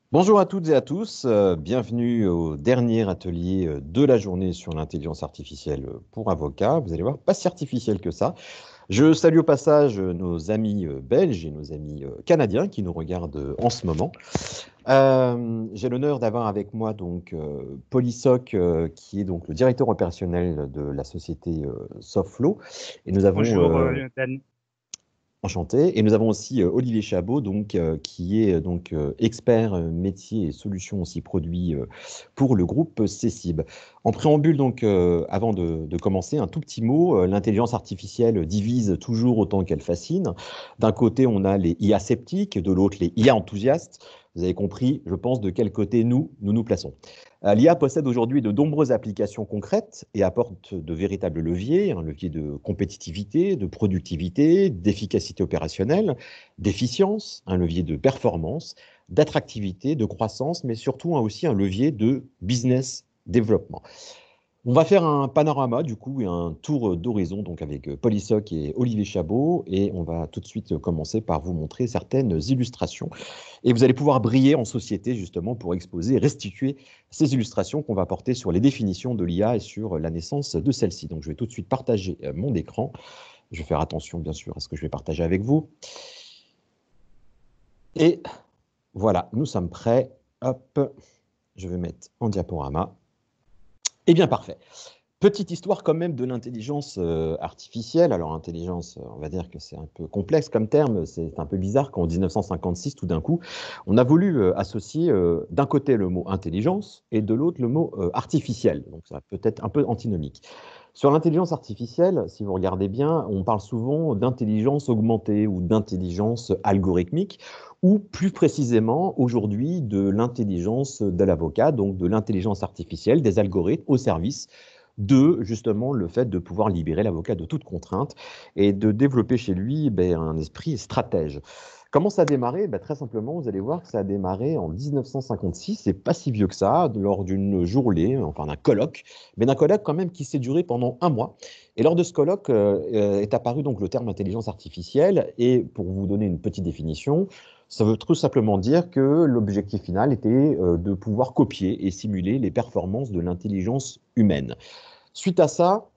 Bonjour à toutes et à tous, bienvenue au dernier atelier de la journée sur l'intelligence artificielle pour avocats. Vous allez voir, pas si artificiel que ça. Je salue au passage nos amis belges et nos amis canadiens qui nous regardent en ce moment. J'ai l'honneur d'avoir avec moi donc Polysoc, qui est donc le directeur opérationnel de la société Softflow. Et nous avons Bonjour Dan. Enchanté. Et nous avons aussi Olivier Chabot, donc, qui est donc expert métier et solutions aussi produits pour le groupe Cessib. En préambule, donc, avant de commencer, un tout petit mot. L'intelligence artificielle divise toujours autant qu'elle fascine. D'un côté, on a les IA sceptiques, de l'autre, les IA enthousiastes. Vous avez compris, je pense, de quel côté nous plaçons. L'IA possède aujourd'hui de nombreuses applications concrètes et apporte de véritables leviers, un levier de compétitivité, de productivité, d'efficacité opérationnelle, d'efficience, un levier de performance, d'attractivité, de croissance, mais surtout aussi un levier de business développement. On va faire un panorama du coup et un tour d'horizon donc avec Polysoc et Olivier Chabot et on va tout de suite commencer par vous montrer certaines illustrations et vous allez pouvoir briller en société justement pour exposer et restituer ces illustrations qu'on va porter sur les définitions de l'IA et sur la naissance de celle-ci. Donc je vais tout de suite partager mon écran. Je vais faire attention bien sûr à ce que je vais partager avec vous. Et voilà, nous sommes prêts. Hop, je vais mettre en diaporama. Et bien parfait. Petite histoire quand même de l'intelligence artificielle. Alors, intelligence, on va dire que c'est un peu complexe comme terme, c'est un peu bizarre qu'en 1956, tout d'un coup, on a voulu associer d'un côté le mot intelligence et de l'autre le mot artificiel. Donc, ça peut être un peu antinomique. Sur l'intelligence artificielle, si vous regardez bien, on parle souvent d'intelligence augmentée ou d'intelligence algorithmique, ou plus précisément aujourd'hui de l'intelligence de l'avocat, donc de l'intelligence artificielle, des algorithmes au service de justement le fait de pouvoir libérer l'avocat de toute contrainte et de développer chez lui un esprit stratège. Comment ça a démarré? Très simplement, vous allez voir que ça a démarré en 1956, c'est pas si vieux que ça, lors d'une journée, enfin d'un colloque, mais d'un colloque quand même qui s'est duré pendant un mois. Et lors de ce colloque est apparu donc le terme intelligence artificielle, et pour vous donner une petite définition, ça veut tout simplement dire que l'objectif final était de pouvoir copier et simuler les performances de l'intelligence humaine. Suite à ça,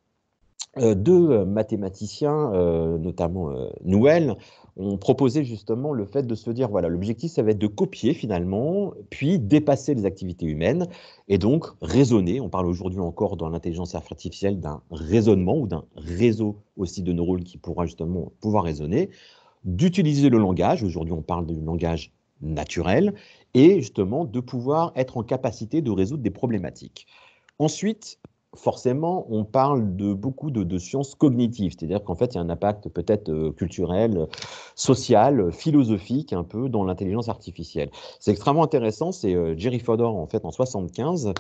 deux mathématiciens, notamment Nouel, ont proposé justement le fait de se dire, voilà, l'objectif, ça va être de copier finalement, puis dépasser les activités humaines, et donc raisonner. On parle aujourd'hui encore dans l'intelligence artificielle d'un raisonnement ou d'un réseau aussi de neurones qui pourra justement pouvoir raisonner, d'utiliser le langage, aujourd'hui on parle du langage naturel, et justement de pouvoir être en capacité de résoudre des problématiques. Ensuite, forcément, on parle de beaucoup de sciences cognitives, c'est-à-dire qu'en fait, il y a un impact peut-être culturel, social, philosophique un peu dans l'intelligence artificielle. C'est extrêmement intéressant, c'est Jerry Fodor en fait en 75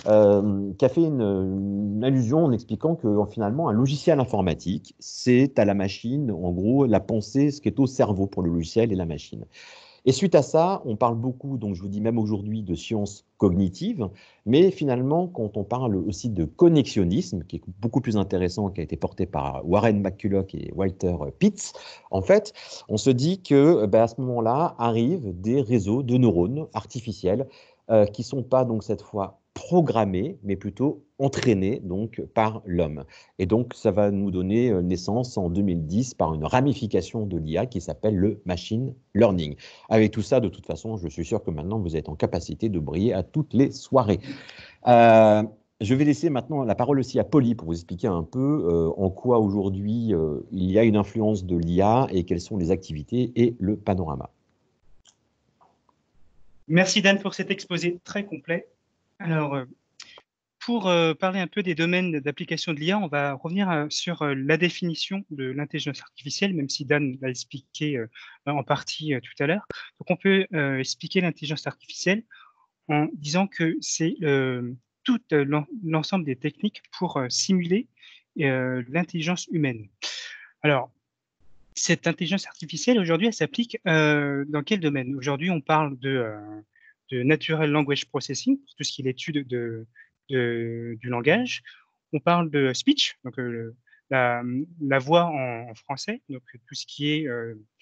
qui a fait une allusion en expliquant que finalement un logiciel informatique, c'est à la machine, en gros, la pensée, ce qui est au cerveau pour le logiciel et la machine. Et suite à ça, on parle beaucoup, donc je vous dis même aujourd'hui, de sciences cognitives, mais finalement, quand on parle aussi de connexionnisme, qui est beaucoup plus intéressant, qui a été porté par Warren McCulloch et Walter Pitts, en fait, on se dit que à ce moment-là arrivent des réseaux de neurones artificiels qui ne sont pas donc cette fois programmés, mais plutôt entraînés donc par l'homme. Et donc, ça va nous donner naissance en 2010 par une ramification de l'IA qui s'appelle le machine learning. Avec tout ça, de toute façon, je suis sûr que maintenant, vous êtes en capacité de briller à toutes les soirées. Euh, je vais laisser maintenant la parole aussi à Polly pour vous expliquer un peu en quoi aujourd'hui il y a une influence de l'IA et quelles sont les activités et le panorama. Merci Dan pour cet exposé très complet. Alors, pour parler un peu des domaines d'application de l'IA, on va revenir sur la définition de l'intelligence artificielle, même si Dan l'a expliqué en partie tout à l'heure. Donc, on peut expliquer l'intelligence artificielle en disant que c'est tout l'ensemble des techniques pour simuler l'intelligence humaine. Alors, cette intelligence artificielle, aujourd'hui, elle s'applique dans quel domaine? Aujourd'hui, on parle de Natural Language Processing, pour tout ce qui est l'étude du langage. On parle de speech, donc la voix en français, donc tout ce qui est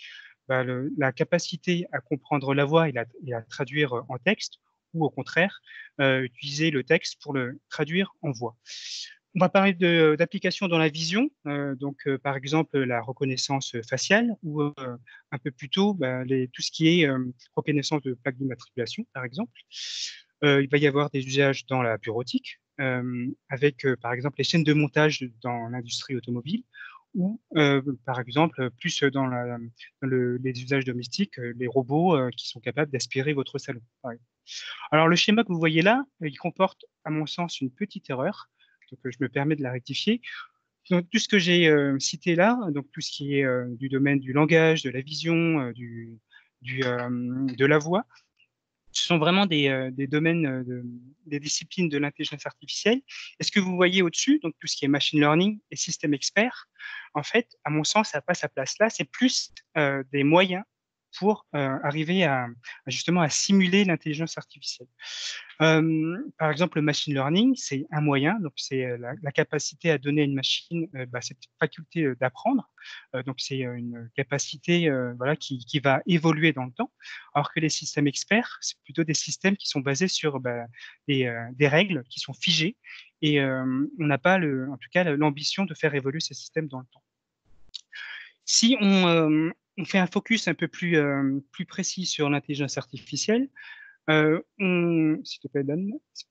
la capacité à comprendre la voix et la traduire en texte, ou au contraire, utiliser le texte pour le traduire en voix. On va parler d'applications dans la vision, par exemple la reconnaissance faciale ou un peu plus tôt tout ce qui est reconnaissance de plaques d'immatriculation, par exemple. Il va y avoir des usages dans la bureautique, avec par exemple les chaînes de montage dans l'industrie automobile, ou par exemple plus dans les usages domestiques, les robots qui sont capables d'aspirer votre salon, par exemple. Alors le schéma que vous voyez là, il comporte à mon sens une petite erreur, donc je me permets de la rectifier. Donc, tout ce que j'ai cité là, donc tout ce qui est du domaine du langage, de la vision, de la voix, ce sont vraiment des domaines, des disciplines de l'intelligence artificielle. Et ce que vous voyez au-dessus, donc tout ce qui est machine learning et système expert, en fait, à mon sens, ça n'a pas sa place là. C'est plus des moyens pour arriver justement à simuler l'intelligence artificielle. Par exemple, le machine learning, c'est un moyen, donc c'est la capacité à donner à une machine cette faculté d'apprendre. Donc c'est une capacité voilà, qui va évoluer dans le temps, alors que les systèmes experts, c'est plutôt des systèmes qui sont basés sur des règles qui sont figées, et on n'a pas, en tout cas, l'ambition de faire évoluer ces systèmes dans le temps. Si on fait un focus un peu plus précis sur l'intelligence artificielle, s'il te plaît, Dan.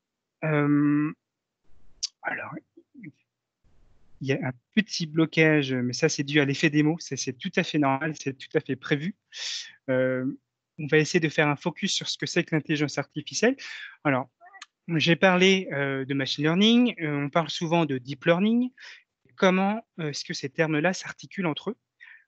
Alors, il y a un petit blocage, mais ça, c'est dû à l'effet démo. C'est tout à fait normal, c'est tout à fait prévu. On va essayer de faire un focus sur ce que c'est que l'intelligence artificielle. Alors, j'ai parlé de machine learning, on parle souvent de deep learning. Comment est-ce que ces termes-là s'articulent entre eux?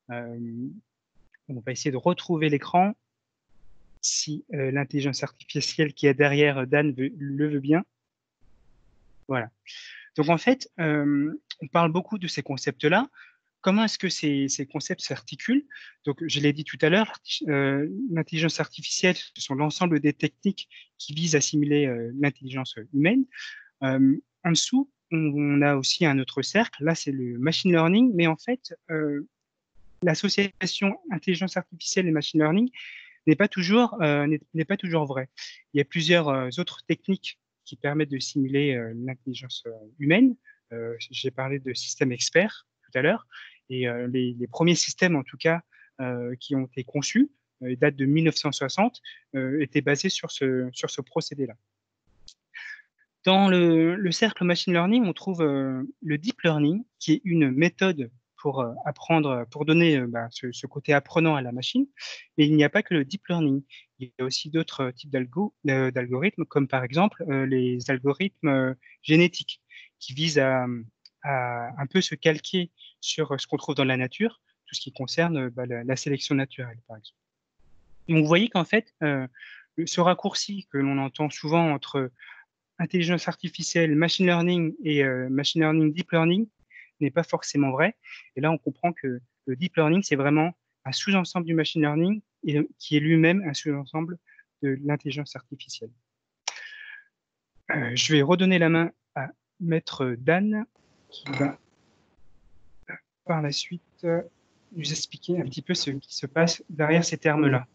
On va essayer de retrouver l'écran si l'intelligence artificielle qui est derrière Dan le veut bien. Voilà. Donc en fait, on parle beaucoup de ces concepts-là. Comment est-ce que ces concepts s'articulent? Donc je l'ai dit tout à l'heure, l'intelligence artificielle, ce sont l'ensemble des techniques qui visent à simuler l'intelligence humaine. En dessous, on a aussi un autre cercle. Là, c'est le machine learning, mais en fait, l'association intelligence artificielle et machine learning n'est pas toujours vrai. Il y a plusieurs autres techniques qui permettent de simuler l'intelligence humaine. J'ai parlé de systèmes experts tout à l'heure, et les premiers systèmes, en tout cas, qui ont été conçus, datent de 1960, étaient basés sur ce procédé-là. Dans le cercle machine learning, on trouve le deep learning, qui est une méthode pour apprendre, pour donner ce côté apprenant à la machine. Mais il n'y a pas que le deep learning. Il y a aussi d'autres types d'algorithmes, comme par exemple les algorithmes génétiques, qui visent à un peu se calquer sur ce qu'on trouve dans la nature, tout ce qui concerne la sélection naturelle, par exemple. Donc vous voyez qu'en fait, ce raccourci que l'on entend souvent entre intelligence artificielle, machine learning et machine learning, deep learning n'est pas forcément vrai. Et là, on comprend que le deep learning, c'est vraiment un sous-ensemble du machine learning et qui est lui-même un sous-ensemble de l'intelligence artificielle. Je vais redonner la main à Maître Dan, qui va par la suite nous expliquer un petit peu ce qui se passe derrière ces termes-là.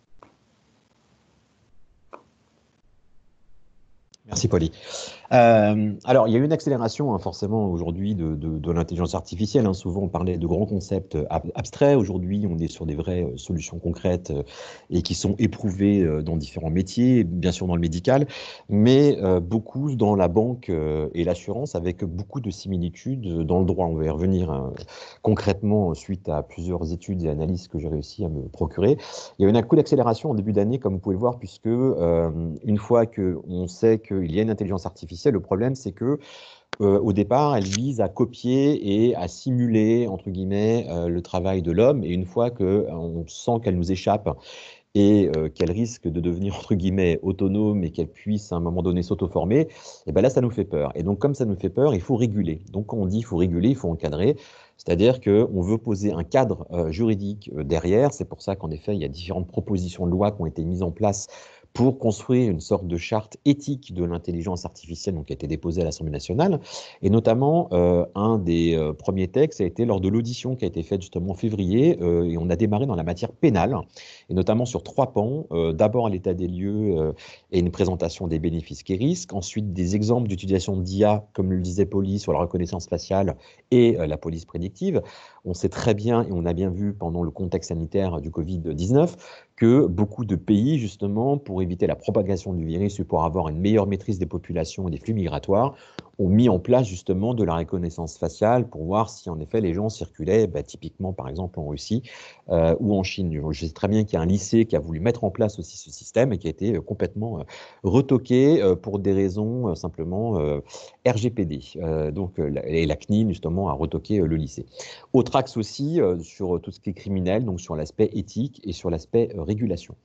Merci, Paulie. Alors, il y a eu une accélération forcément aujourd'hui de l'intelligence artificielle. Souvent, on parlait de grands concepts abstraits. Aujourd'hui, on est sur des vraies solutions concrètes et qui sont éprouvées dans différents métiers, bien sûr dans le médical, mais beaucoup dans la banque et l'assurance, avec beaucoup de similitudes dans le droit. On va y revenir concrètement suite à plusieurs études et analyses que j'ai réussi à me procurer. Il y a eu un coup d'accélération en début d'année, comme vous pouvez le voir, puisque une fois qu'on sait qu'il y a une intelligence artificielle, le problème, c'est que au départ, elle vise à copier et à simuler, entre guillemets, le travail de l'homme. Et une fois qu'on sent qu'elle nous échappe et qu'elle risque de devenir, entre guillemets, autonome et qu'elle puisse à un moment donné s'auto-former, et bien là, ça nous fait peur. Et donc, comme ça nous fait peur, il faut réguler. Donc, quand on dit il faut réguler, il faut encadrer. C'est-à-dire qu'on veut poser un cadre juridique derrière. C'est pour ça qu'en effet, il y a différentes propositions de loi qui ont été mises en place pour construire une sorte de charte éthique de l'intelligence artificielle donc, qui a été déposée à l'Assemblée nationale. Et notamment, un des premiers textes a été lors de l'audition qui a été faite justement en février, et on a démarré dans la matière pénale, et notamment sur 3 pans. D'abord, l'état des lieux et une présentation des bénéfices et risques. Ensuite, des exemples d'utilisation d'IA, comme le disait Polly, sur la reconnaissance faciale et la police prédictive. On sait très bien, et on a bien vu pendant le contexte sanitaire du Covid-19, que beaucoup de pays, justement, pour éviter la propagation du virus et pour avoir une meilleure maîtrise des populations et des flux migratoires, ont mis en place justement de la reconnaissance faciale pour voir si en effet les gens circulaient, typiquement par exemple en Russie ou en Chine. Je sais très bien qu'il y a un lycée qui a voulu mettre en place aussi ce système et qui a été complètement retoqué pour des raisons simplement RGPD. Et la CNIL justement a retoqué le lycée. Autre axe aussi sur tout ce qui est criminel, donc sur l'aspect éthique et sur l'aspect régulation.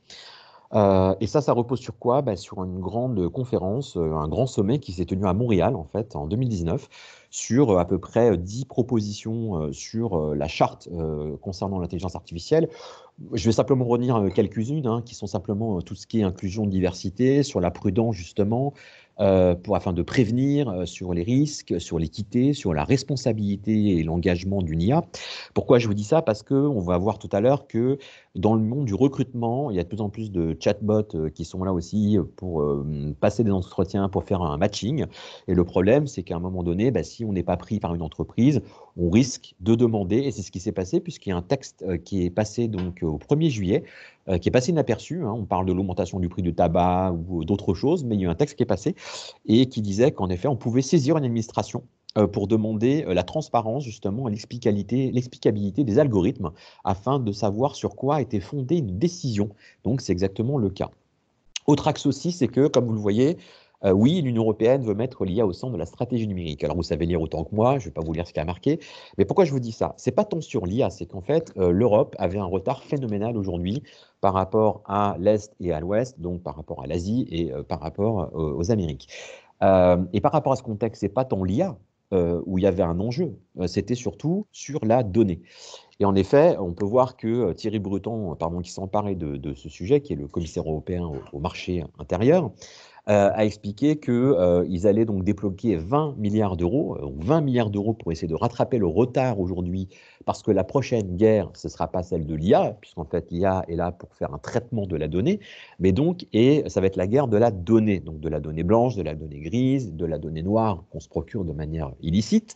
Et ça repose sur quoi? Sur une grande conférence, un grand sommet qui s'est tenu à Montréal, en fait, en 2019, sur à peu près 10 propositions sur la charte concernant l'intelligence artificielle. Je vais simplement retenir quelques-unes, qui sont simplement tout ce qui est inclusion, diversité, sur la prudence, justement, afin de prévenir sur les risques, sur l'équité, sur la responsabilité et l'engagement d'une IA. Pourquoi je vous dis ça? Parce qu'on va voir tout à l'heure que dans le monde du recrutement, il y a de plus en plus de chatbots qui sont là aussi pour passer des entretiens, pour faire un matching. Et le problème, c'est qu'à un moment donné, si on n'est pas pris par une entreprise, on risque de demander, et c'est ce qui s'est passé, puisqu'il y a un texte qui est passé donc, au 1er juillet, qui est passé inaperçu. On parle de l'augmentation du prix du tabac ou d'autres choses, mais il y a eu un texte qui est passé et qui disait qu'en effet, on pouvait saisir une administration pour demander la transparence, justement, et l'explicabilité des algorithmes afin de savoir sur quoi était fondée une décision. Donc, c'est exactement le cas. Autre axe aussi, c'est que, comme vous le voyez, oui, l'Union européenne veut mettre l'IA au centre de la stratégie numérique. Alors, vous savez lire autant que moi, je ne vais pas vous lire ce qui a marqué. Mais pourquoi je vous dis ça? Ce n'est pas tant sur l'IA, c'est qu'en fait, l'Europe avait un retard phénoménal aujourd'hui par rapport à l'Est et à l'Ouest, donc par rapport à l'Asie et par rapport aux Amériques. Et par rapport à ce contexte, ce n'est pas tant l'IA où il y avait un enjeu, c'était surtout sur la donnée. Et en effet, on peut voir que Thierry Breton, qui s'est emparé de ce sujet, qui est le commissaire européen au marché intérieur, a expliqué qu'ils allaient donc débloquer 20 milliards d'euros, 20 milliards d'euros pour essayer de rattraper le retard aujourd'hui, parce que la prochaine guerre, ce ne sera pas celle de l'IA, puisqu'en fait l'IA est là pour faire un traitement de la donnée, mais donc, et ça va être la guerre de la donnée, donc de la donnée blanche, de la donnée grise, de la donnée noire qu'on se procure de manière illicite.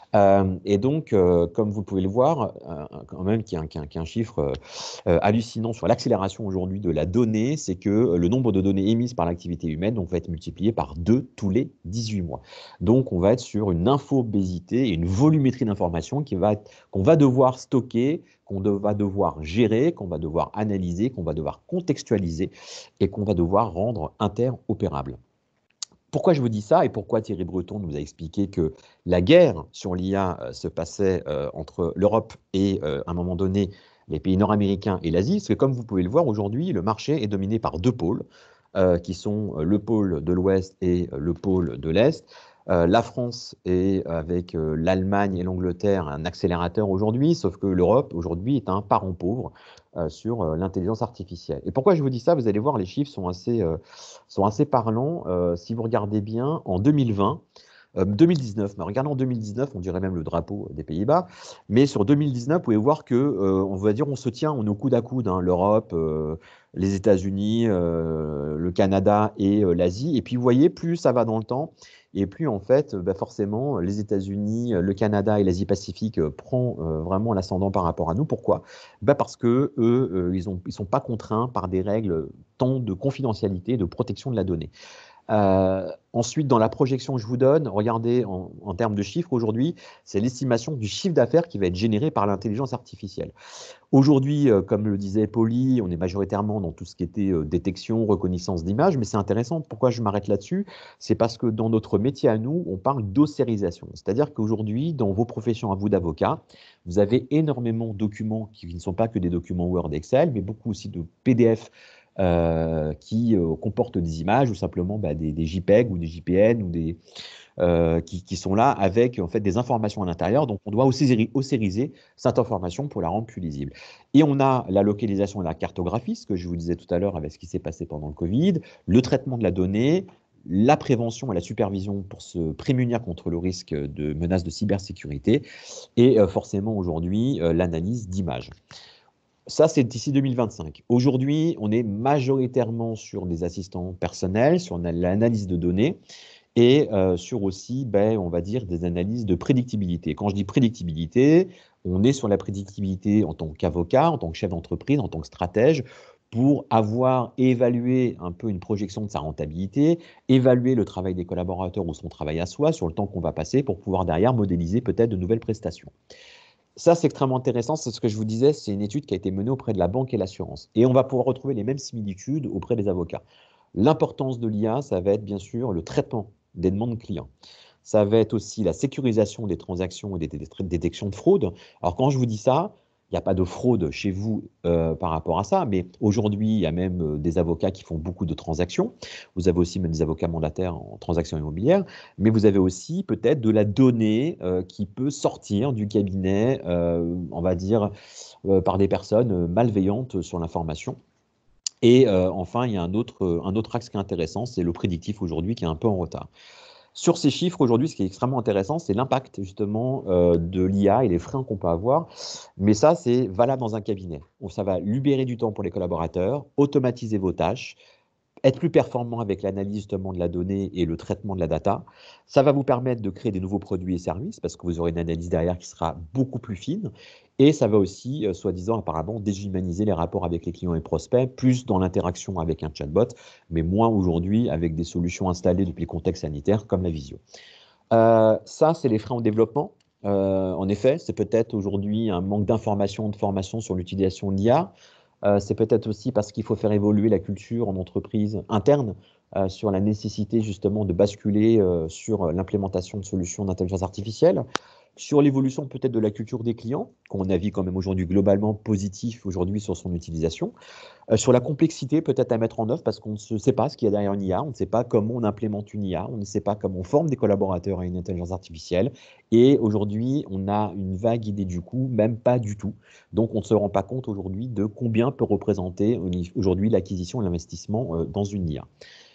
Et donc, comme vous pouvez le voir, quand même, qui est un chiffre hallucinant sur l'accélération aujourd'hui de la donnée, c'est que le nombre de données émises par l'activité humaine va être multiplié par 2 tous les 18 mois. Donc, on va être sur une infobésité et une volumétrie d'informations qu'on va devoir stocker, qu'on va devoir gérer, qu'on va devoir analyser, qu'on va devoir contextualiser et qu'on va devoir rendre interopérable. Pourquoi je vous dis ça et pourquoi Thierry Breton nous a expliqué que la guerre sur l'IA se passait entre l'Europe et, à un moment donné, les pays nord-américains et l'Asie? Parce que comme vous pouvez le voir, aujourd'hui, le marché est dominé par 2 pôles, qui sont le pôle de l'Ouest et le pôle de l'Est. La France est, avec l'Allemagne et l'Angleterre, un accélérateur aujourd'hui, sauf que l'Europe, aujourd'hui, est un parent pauvre sur l'intelligence artificielle. Et pourquoi je vous dis ça? Vous allez voir, les chiffres sont assez parlants. Si vous regardez bien, en 2020, 2019, mais regardez en 2019, on dirait même le drapeau des Pays-Bas, mais sur 2019, vous pouvez voir que, on va dire, on se tient, on est au coude à coude, l'Europe, les États-Unis, le Canada et l'Asie. Et puis, vous voyez, plus ça va dans le temps, et plus, en fait, forcément, les États-Unis, le Canada et l'Asie-Pacifique prend vraiment l'ascendant par rapport à nous. Pourquoi? Parce que eux, ils sont pas contraints par des règles tant de confidentialité, de protection de la donnée. Ensuite, dans la projection que je vous donne, regardez en termes de chiffres aujourd'hui, c'est l'estimation du chiffre d'affaires qui va être généré par l'intelligence artificielle. Aujourd'hui, comme le disait Polly, on est majoritairement dans tout ce qui était détection, reconnaissance d'images, mais c'est intéressant. Pourquoi je m'arrête là-dessus? C'est parce que dans notre métier à nous, on parle d'ossérisation. C'est-à-dire qu'aujourd'hui, dans vos professions à vous d'avocat, vous avez énormément de documents qui ne sont pas que des documents Word, Excel, mais beaucoup aussi de PDF qui comportent des images ou simplement des JPEG ou des JPN ou qui sont là avec en fait des informations à l'intérieur. Donc, on doit ossériser cette information pour la rendre plus lisible. Et on a la localisation et la cartographie, ce que je vous disais tout à l'heure avec ce qui s'est passé pendant le Covid, le traitement de la donnée, la prévention et la supervision pour se prémunir contre le risque de menaces de cybersécurité et forcément aujourd'hui l'analyse d'images. Ça, c'est d'ici 2025. Aujourd'hui, on est majoritairement sur des assistants personnels, sur l'analyse de données et sur aussi, on va dire, des analyses de prédictibilité. Quand je dis prédictibilité, on est sur la prédictibilité en tant qu'avocat, en tant que chef d'entreprise, en tant que stratège, pour avoir évalué un peu une projection de sa rentabilité, évaluer le travail des collaborateurs ou son travail à soi sur le temps qu'on va passer pour pouvoir derrière modéliser peut-être de nouvelles prestations. Ça, c'est extrêmement intéressant. C'est ce que je vous disais, c'est une étude qui a été menée auprès de la banque et l'assurance. Et on va pouvoir retrouver les mêmes similitudes auprès des avocats. L'importance de l'IA, ça va être bien sûr le traitement des demandes clients. Ça va être aussi la sécurisation des transactions et des détections de fraude. Alors, quand je vous dis ça, il n'y a pas de fraude chez vous par rapport à ça, mais aujourd'hui, il y a même des avocats qui font beaucoup de transactions. Vous avez aussi même des avocats mandataires en transactions immobilières, mais vous avez aussi peut-être de la donnée qui peut sortir du cabinet, on va dire, par des personnes malveillantes sur l'information. Et enfin, il y a un autre axe qui est intéressant, c'est le prédictif aujourd'hui qui est un peu en retard. Sur ces chiffres, aujourd'hui, ce qui est extrêmement intéressant, c'est l'impact justement de l'IA et les freins qu'on peut avoir. Mais ça, c'est valable dans un cabinet. Donc, ça va libérer du temps pour les collaborateurs, automatiser vos tâches, être plus performant avec l'analyse justement de la donnée et le traitement de la data. Ça va vous permettre de créer des nouveaux produits et services parce que vous aurez une analyse derrière qui sera beaucoup plus fine. Et ça va aussi, soi-disant, apparemment, déshumaniser les rapports avec les clients et prospects, plus dans l'interaction avec un chatbot, mais moins aujourd'hui avec des solutions installées depuis le contexte sanitaire comme la visio. Ça, c'est les freins au développement. En effet, c'est peut-être aujourd'hui un manque d'information, de formation sur l'utilisation de l'IA. C'est peut-être aussi parce qu'il faut faire évoluer la culture en entreprise interne sur la nécessité justement de basculer sur l'implémentation de solutions d'intelligence artificielle, sur l'évolution peut-être de la culture des clients, qu'on a vu quand même aujourd'hui globalement positif aujourd'hui sur son utilisation, sur la complexité peut-être à mettre en œuvre parce qu'on ne sait pas ce qu'il y a derrière une IA, on ne sait pas comment on implémente une IA, on ne sait pas comment on forme des collaborateurs à une intelligence artificielle. Et aujourd'hui, on a une vague idée du coût, même pas du tout. Donc, on ne se rend pas compte aujourd'hui de combien peut représenter aujourd'hui l'acquisition et l'investissement dans une IA.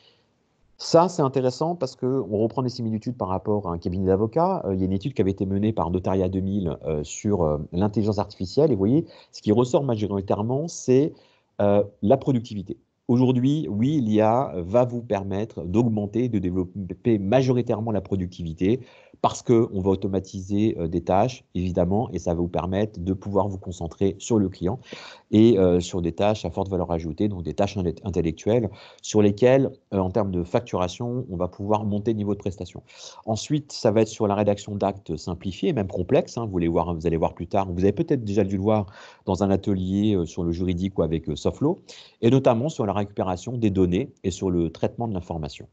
Ça, c'est intéressant parce qu'on reprend des similitudes par rapport à un cabinet d'avocats. Il y a une étude qui avait été menée par Notaria 2000 sur l'intelligence artificielle. Et vous voyez, ce qui ressort majoritairement, c'est la productivité. Aujourd'hui, oui, l'IA va vous permettre d'augmenter, de développer majoritairement la productivité parce qu'on va automatiser des tâches, évidemment, et ça va vous permettre de pouvoir vous concentrer sur le client et sur des tâches à forte valeur ajoutée, donc des tâches intellectuelles sur lesquelles, en termes de facturation, on va pouvoir monter le niveau de prestation. Ensuite, ça va être sur la rédaction d'actes simplifiés, même complexes. Vous allez voir plus tard, vous avez peut-être déjà dû le voir dans un atelier sur le juridique ou avec Softlaw, et notamment sur la récupération des données et sur le traitement de l'information.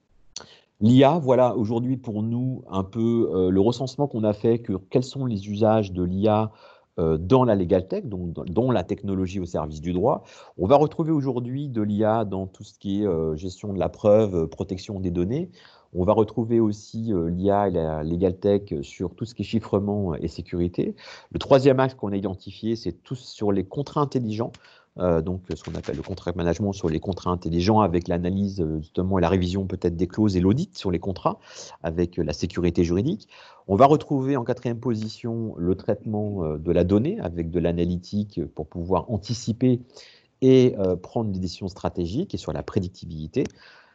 L'IA, voilà aujourd'hui pour nous un peu le recensement qu'on a fait, quels sont les usages de l'IA dans la legal tech, donc dans la technologie au service du droit. On va retrouver aujourd'hui de l'IA dans tout ce qui est gestion de la preuve, protection des données. On va retrouver aussi l'IA et la legal tech sur tout ce qui est chiffrement et sécurité. Le troisième axe qu'on a identifié, c'est tout sur les contrats intelligents. Donc ce qu'on appelle le contract management sur les contrats intelligents avec l'analyse justement et la révision peut-être des clauses et l'audit sur les contrats avec la sécurité juridique. On va retrouver en quatrième position le traitement de la donnée avec de l'analytique pour pouvoir anticiper et prendre des décisions stratégiques et sur la prédictibilité.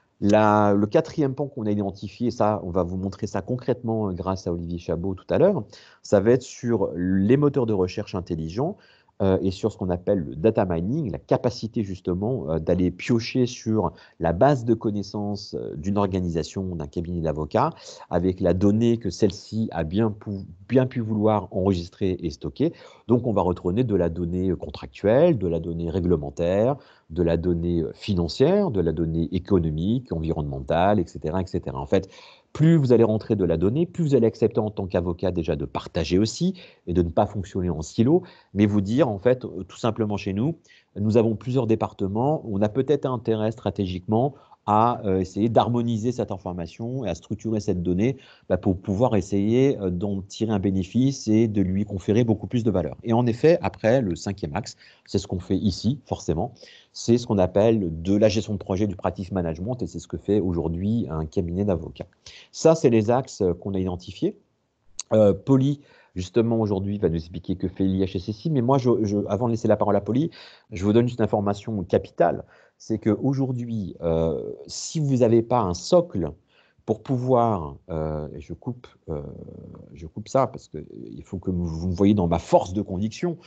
Le quatrième pan qu'on a identifié, ça, on va vous montrer ça concrètement grâce à Olivier Chabot tout à l'heure, ça va être sur les moteurs de recherche intelligents et sur ce qu'on appelle le data mining, la capacité justement d'aller piocher sur la base de connaissances d'une organisation, d'un cabinet d'avocats, avec la donnée que celle-ci a bien pu vouloir enregistrer et stocker. Donc, on va retrouver de la donnée contractuelle, de la donnée réglementaire, de la donnée financière, de la donnée économique, environnementale, etc., etc. En fait, plus vous allez rentrer de la donnée, plus vous allez accepter en tant qu'avocat déjà de partager aussi et de ne pas fonctionner en silo, mais vous dire en fait tout simplement chez nous, nous avons plusieurs départements, on a peut-être intérêt stratégiquement à essayer d'harmoniser cette information et à structurer cette donnée pour pouvoir essayer d'en tirer un bénéfice et de lui conférer beaucoup plus de valeur. Et en effet, après, le 5e axe, c'est ce qu'on fait ici, forcément, c'est ce qu'on appelle de la gestion de projet, du practice management, et c'est ce que fait aujourd'hui un cabinet d'avocats. Ça, c'est les axes qu'on a identifiés. Polly, justement, aujourd'hui, va nous expliquer que fait l'IHSSI, mais moi, avant de laisser la parole à Polly, je vous donne juste une information capitale, c'est qu'aujourd'hui, si vous n'avez pas un socle pour pouvoir, et je coupe ça parce qu'il faut que vous me voyez dans ma force de conviction,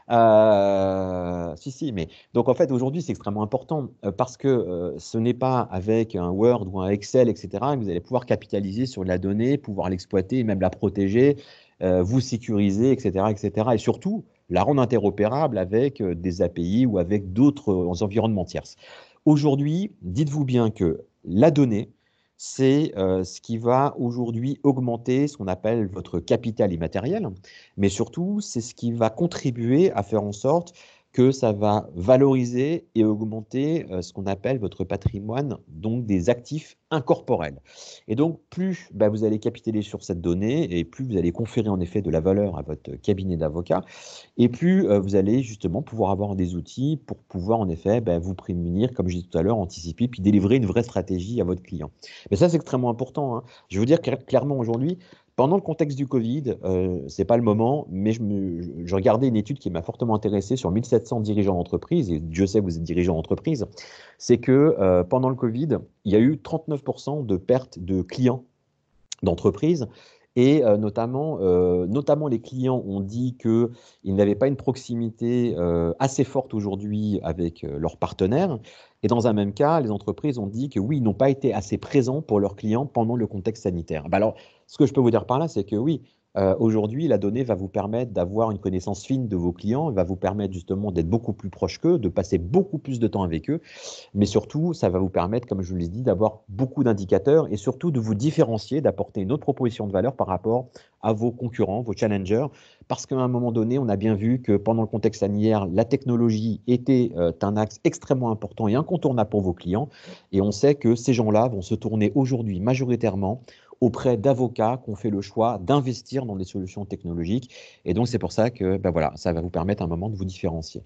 si, mais donc en fait aujourd'hui c'est extrêmement important parce que ce n'est pas avec un Word ou un Excel, etc., que vous allez pouvoir capitaliser sur la donnée, pouvoir l'exploiter et même la protéger, vous sécuriser, etc., etc., et surtout la rendre interopérable avec des API ou avec d'autres environnements tierces. Aujourd'hui, dites-vous bien que la donnée, c'est ce qui va aujourd'hui augmenter ce qu'on appelle votre capital immatériel, mais surtout, c'est ce qui va contribuer à faire en sorte que ça va valoriser et augmenter ce qu'on appelle votre patrimoine, donc des actifs incorporels. Et donc, plus vous allez capitaliser sur cette donnée et plus vous allez conférer en effet de la valeur à votre cabinet d'avocats, et plus vous allez justement pouvoir avoir des outils pour pouvoir en effet vous prémunir, comme je disais tout à l'heure, anticiper, puis délivrer une vraie stratégie à votre client. Mais ça, c'est extrêmement important, hein. Je veux dire clairement aujourd'hui, pendant le contexte du Covid, ce n'est pas le moment, mais je regardais une étude qui m'a fortement intéressé sur 1700 dirigeants d'entreprise, et Dieu sait que vous êtes dirigeant d'entreprise, c'est que pendant le Covid, il y a eu 39% de pertes de clients d'entreprise. Et notamment les clients ont dit qu'ils n'avaient pas une proximité assez forte aujourd'hui avec leurs partenaires. Et dans un même cas, les entreprises ont dit que oui, ils n'ont pas été assez présents pour leurs clients pendant le contexte sanitaire. Alors, ce que je peux vous dire par là, c'est que oui, aujourd'hui, la donnée va vous permettre d'avoir une connaissance fine de vos clients, va vous permettre justement d'être beaucoup plus proche qu'eux, de passer beaucoup plus de temps avec eux. Mais surtout, ça va vous permettre, comme je vous l'ai dit, d'avoir beaucoup d'indicateurs et surtout de vous différencier, d'apporter une autre proposition de valeur par rapport à vos concurrents, vos challengers. Parce qu'à un moment donné, on a bien vu que pendant le contexte sanitaire, la technologie était un axe extrêmement important et incontournable pour vos clients. Et on sait que ces gens-là vont se tourner aujourd'hui majoritairement auprès d'avocats qui ont fait le choix d'investir dans des solutions technologiques. Et donc, c'est pour ça que voilà, ça va vous permettre à un moment de vous différencier.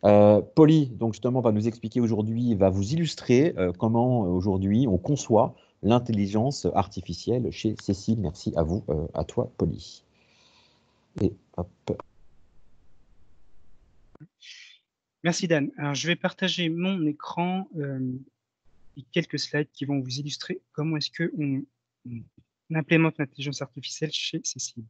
Polly, donc justement, va nous expliquer aujourd'hui, va vous illustrer comment aujourd'hui on conçoit l'intelligence artificielle chez Cécile. Merci à vous, à toi, Polly. Et hop. Merci Dan. Alors je vais partager mon écran et quelques slides qui vont vous illustrer comment est-ce qu'on implémente l'intelligence artificielle chez Cécile.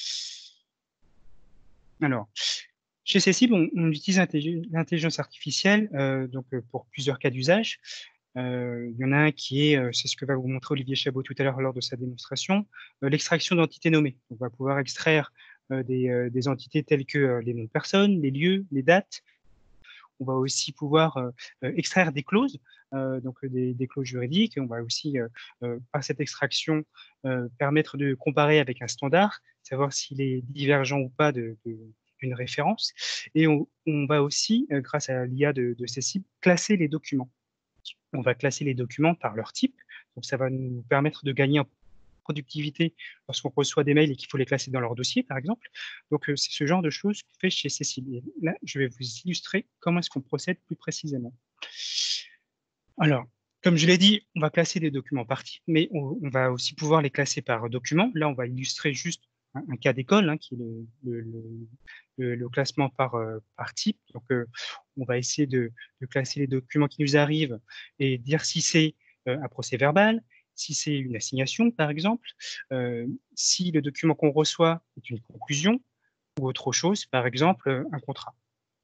Alors, chez Cécile, on utilise l'intelligence artificielle pour plusieurs cas d'usage. Il y en a un qui est, c'est ce que va vous montrer Olivier Chabot tout à l'heure lors de sa démonstration, l'extraction d'entités nommées. On va pouvoir extraire des entités telles que les noms de personnes, les lieux, les dates. On va aussi pouvoir extraire des clauses, des clauses juridiques. On va aussi, par cette extraction, permettre de comparer avec un standard, savoir s'il est divergent ou pas d'une référence. Et on va aussi, grâce à l'IA de Cécile, classer les documents. On va classer les documents par leur type. Donc, ça va nous permettre de gagner en productivité lorsqu'on reçoit des mails et qu'il faut les classer dans leur dossier, par exemple. Donc, c'est ce genre de choses qu'on fait chez Cécile. Et là, je vais vous illustrer comment est-ce qu'on procède plus précisément. Alors, comme je l'ai dit, on va classer des documents par type, mais on va aussi pouvoir les classer par document. Là, on va illustrer juste un cas d'école, hein, qui est le classement par type. Donc, on va essayer de classer les documents qui nous arrivent et dire si c'est un procès verbal, si c'est une assignation, par exemple, si le document qu'on reçoit est une conclusion ou autre chose, par exemple, un contrat.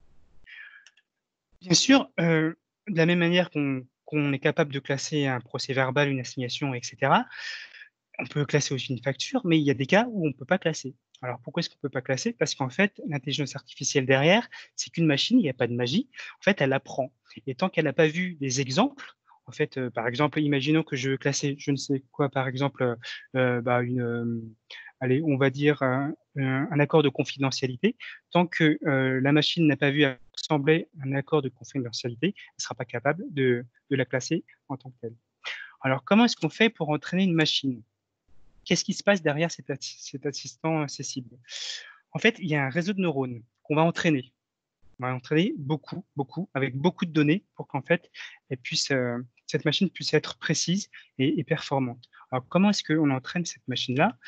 Bien sûr, de la même manière qu'on est capable de classer un procès verbal, une assignation, etc., on peut classer aussi une facture, mais il y a des cas où on ne peut pas classer. Alors pourquoi est-ce qu'on ne peut pas classer? Parce qu'en fait, l'intelligence artificielle derrière, c'est qu'une machine, il n'y a pas de magie. En fait, elle apprend. Et tant qu'elle n'a pas vu des exemples, en fait, par exemple, imaginons que je veux classer, je ne sais quoi, par exemple, allez, on va dire un accord de confidentialité. Tant que la machine n'a pas vu ressembler à un accord de confidentialité, elle ne sera pas capable de la classer en tant que telle. Alors, comment est-ce qu'on fait pour entraîner une machine? Qu'est-ce qui se passe derrière cet assistant accessible? En fait, il y a un réseau de neurones qu'on va entraîner. On va entraîner beaucoup, beaucoup, avec beaucoup de données pour qu'en fait, cette machine puisse être précise et performante. Alors, comment est-ce qu'on entraîne cette machine-là?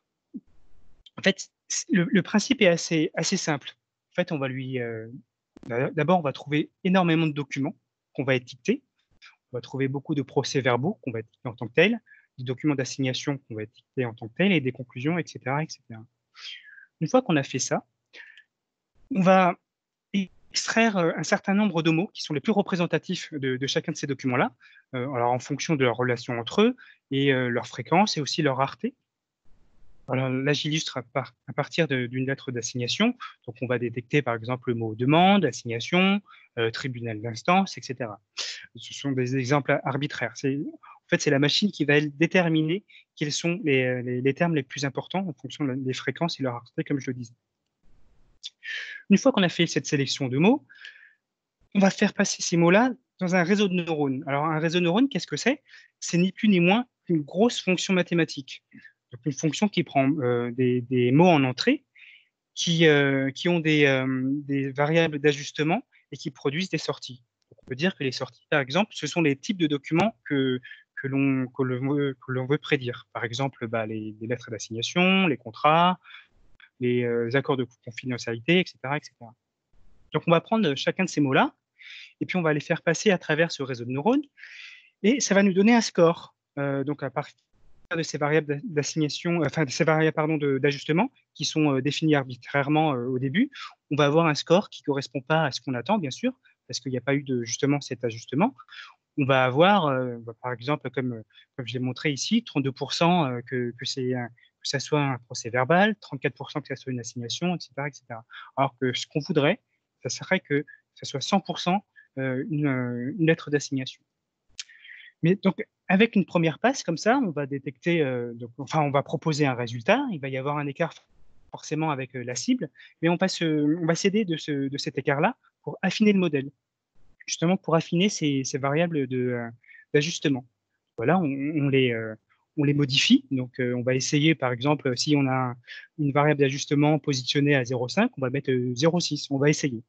En fait, le principe est assez simple. En fait, on va d'abord, on va trouver énormément de documents qu'on va étiqueter. On va trouver beaucoup de procès-verbaux qu'on va étiqueter en tant que tels, des documents d'assignation qu'on va étiqueter en tant que tels et des conclusions, etc., etc. Une fois qu'on a fait ça, on va extraire un certain nombre de mots qui sont les plus représentatifs de chacun de ces documents-là, alors en fonction de leur relation entre eux et leur fréquence et aussi leur rareté. Alors là, j'illustre à partir d'une lettre d'assignation. Donc, on va détecter par exemple le mot demande, assignation, tribunal d'instance, etc. Ce sont des exemples arbitraires. En fait, c'est la machine qui va déterminer quels sont les termes les plus importants en fonction des fréquences et leur rareté, comme je le disais. Une fois qu'on a fait cette sélection de mots, on va faire passer ces mots-là dans un réseau de neurones. Alors, un réseau de neurones, qu'est-ce que c'est? C'est ni plus ni moins qu'une grosse fonction mathématique. Donc, une fonction qui prend des mots en entrée, qui ont des variables d'ajustement et qui produisent des sorties. Donc, on peut dire que les sorties, par exemple, ce sont les types de documents que l'on veut prédire. Par exemple, les lettres d'assignation, les contrats, les accords de confidentialité, etc., etc. Donc, on va prendre chacun de ces mots-là et puis on va les faire passer à travers ce réseau de neurones et ça va nous donner un score. Donc, à partir de ces variables d'assignation, enfin de ces variables d'ajustement qui sont définies arbitrairement au début, on va avoir un score qui ne correspond pas à ce qu'on attend, bien sûr, parce qu'il n'y a pas eu justement cet ajustement. On va avoir, par exemple, comme je l'ai montré ici, 32% que ça soit un procès verbal, 34% que ça soit une assignation, etc., etc. Alors que ce qu'on voudrait, ça serait que ça soit 100% une lettre d'assignation. Mais donc, avec une première passe comme ça, on va détecter, on va proposer un résultat. Il va y avoir un écart forcément avec la cible, mais on va s'aider de cet écart-là pour affiner le modèle, justement pour affiner ces variables d'ajustement. Voilà, on les modifie. Donc, on va essayer, par exemple, si on a une variable d'ajustement positionnée à 0,5, on va mettre 0,6. On va essayer.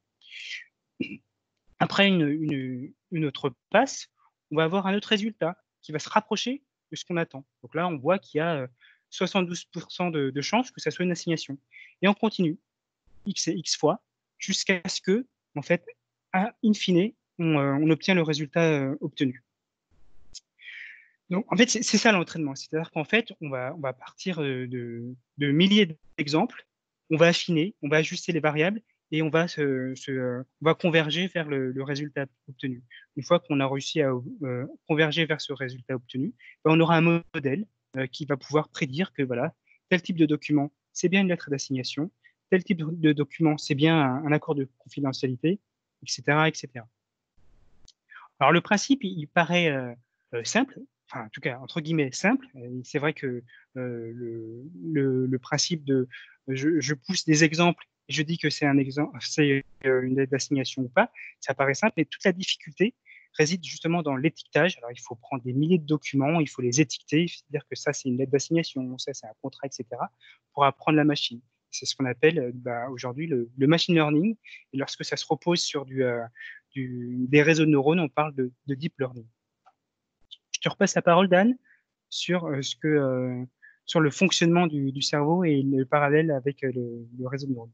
Après une autre passe, on va avoir un autre résultat qui va se rapprocher de ce qu'on attend. Donc là, on voit qu'il y a 72% de chances que ça soit une assignation. Et on continue, x et x fois, jusqu'à ce que, en fait, in fine, on obtient le résultat obtenu. Donc, en fait, c'est ça l'entraînement. C'est-à-dire qu'en fait, on va partir de milliers d'exemples, on va affiner, on va ajuster les variables et on va converger vers le résultat obtenu. Une fois qu'on a réussi à converger vers ce résultat obtenu, on aura un modèle qui va pouvoir prédire que voilà, tel type de document, c'est bien une lettre d'assignation, tel type de document, c'est bien un accord de confidentialité, etc., etc. Alors, le principe, il paraît simple, enfin, en tout cas, entre guillemets, simple. C'est vrai que le principe de je pousse des exemples et je dis que c'est un exemple, c'est une lettre d'assignation ou pas, ça paraît simple, mais toute la difficulté réside justement dans l'étiquetage. Alors, il faut prendre des milliers de documents, il faut les étiqueter, il faut dire que ça, c'est une lettre d'assignation, ça, c'est un contrat, etc., pour apprendre la machine. C'est ce qu'on appelle aujourd'hui le machine learning. Et lorsque ça se repose sur des réseaux de neurones, on parle de deep learning. Je te repasse la parole, Dan, sur sur le fonctionnement du cerveau et le parallèle avec le réseau de neurones.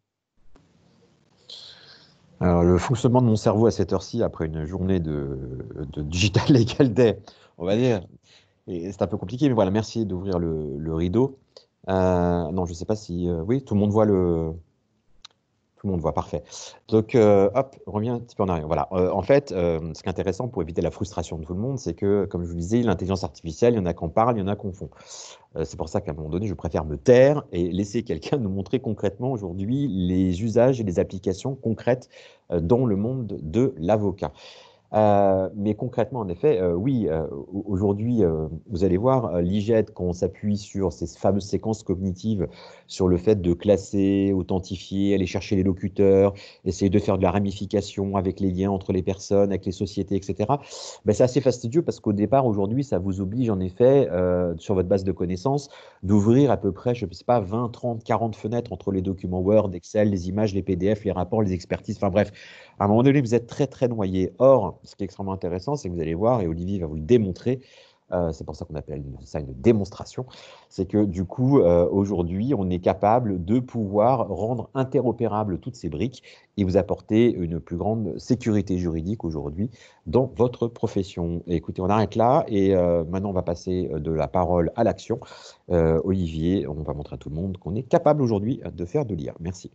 Alors, le fonctionnement de mon cerveau à cette heure-ci, après une journée de Digital Legal Day, on va dire, et c'est un peu compliqué, mais voilà, merci d'ouvrir le rideau. Non, je ne sais pas si... oui, tout le monde voit Tout le monde voit, parfait. Donc, hop, on revient un petit peu en arrière. Voilà. En fait, ce qui est intéressant pour éviter la frustration de tout le monde, c'est que, comme je vous disais, l'intelligence artificielle, il y en a qu'on parle, il y en a qu'on fond. C'est pour ça qu'à un moment donné, je préfère me taire et laisser quelqu'un nous montrer concrètement aujourd'hui les usages et les applications concrètes dans le monde de l'avocat. Mais concrètement, en effet, oui, aujourd'hui, vous allez voir, l'IGED, quand on s'appuie sur ces fameuses séquences cognitives, sur le fait de classer, authentifier, aller chercher les locuteurs, essayer de faire de la ramification avec les liens entre les personnes, avec les sociétés, etc., ben, c'est assez fastidieux parce qu'au départ, aujourd'hui, ça vous oblige, en effet, sur votre base de connaissances, d'ouvrir à peu près, je ne sais pas, 20, 30, 40 fenêtres entre les documents Word, Excel, les images, les PDF, les rapports, les expertises, enfin bref, à un moment donné, vous êtes très, très noyé. Or, ce qui est extrêmement intéressant, c'est que vous allez voir, et Olivier va vous le démontrer, c'est pour ça qu'on appelle ça une démonstration, c'est que du coup, aujourd'hui, on est capable de pouvoir rendre interopérables toutes ces briques et vous apporter une plus grande sécurité juridique aujourd'hui dans votre profession. Et écoutez, on arrête là et maintenant, on va passer de la parole à l'action. Olivier, on va montrer à tout le monde qu'on est capable aujourd'hui de faire de l'IA. Merci.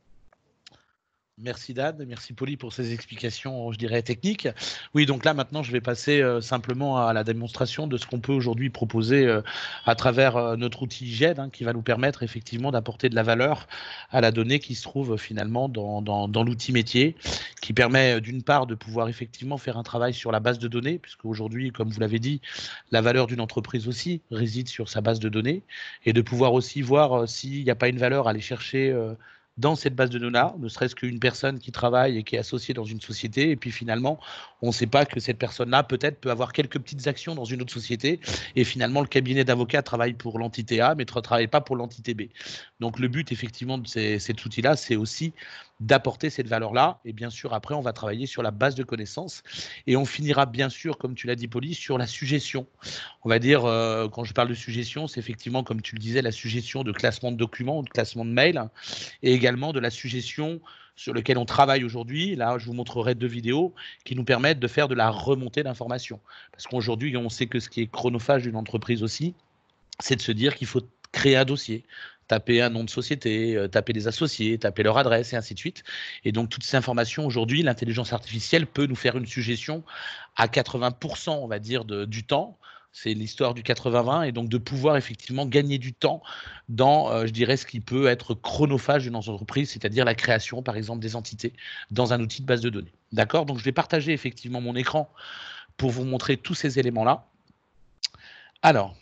Merci Dan, merci Poli pour ces explications, je dirais, techniques. Oui, donc là maintenant je vais passer simplement à la démonstration de ce qu'on peut aujourd'hui proposer à travers notre outil GED, qui va nous permettre effectivement d'apporter de la valeur à la donnée qui se trouve finalement dans l'outil métier, qui permet d'une part de pouvoir effectivement faire un travail sur la base de données, puisque aujourd'hui, comme vous l'avez dit, la valeur d'une entreprise aussi réside sur sa base de données, et de pouvoir aussi voir s'il n'y a pas une valeur à aller chercher dans cette base de données-là, ne serait-ce qu'une personne qui travaille et qui est associée dans une société, et puis finalement, on ne sait pas que cette personne-là peut-être peut avoir quelques petites actions dans une autre société, et finalement, le cabinet d'avocats travaille pour l'entité A, mais ne travaille pas pour l'entité B. Donc, le but, effectivement, de cet outil-là, c'est aussi d'apporter cette valeur-là, et bien sûr, après, on va travailler sur la base de connaissances, et on finira, bien sûr, comme tu l'as dit, Poli, sur la suggestion. On va dire, quand je parle de suggestion, c'est effectivement, comme tu le disais, la suggestion de classement de documents, de classement de mails, et également de la suggestion sur lequel on travaille aujourd'hui. Là, je vous montrerai 2 vidéos qui nous permettent de faire de la remontée d'informations. Parce qu'aujourd'hui, on sait que ce qui est chronophage d'une entreprise aussi, c'est de se dire qu'il faut créer un dossier, taper un nom de société, taper des associés, taper leur adresse et ainsi de suite. Et donc, toutes ces informations, aujourd'hui, l'intelligence artificielle peut nous faire une suggestion à 80%, on va dire, du temps. C'est l'histoire du 80-20 et donc de pouvoir effectivement gagner du temps dans, je dirais, ce qui peut être chronophage d'une entreprise, c'est-à-dire la création, par exemple, des entités dans un outil de base de données. D'accord? Donc, je vais partager effectivement mon écran pour vous montrer tous ces éléments-là. Alors,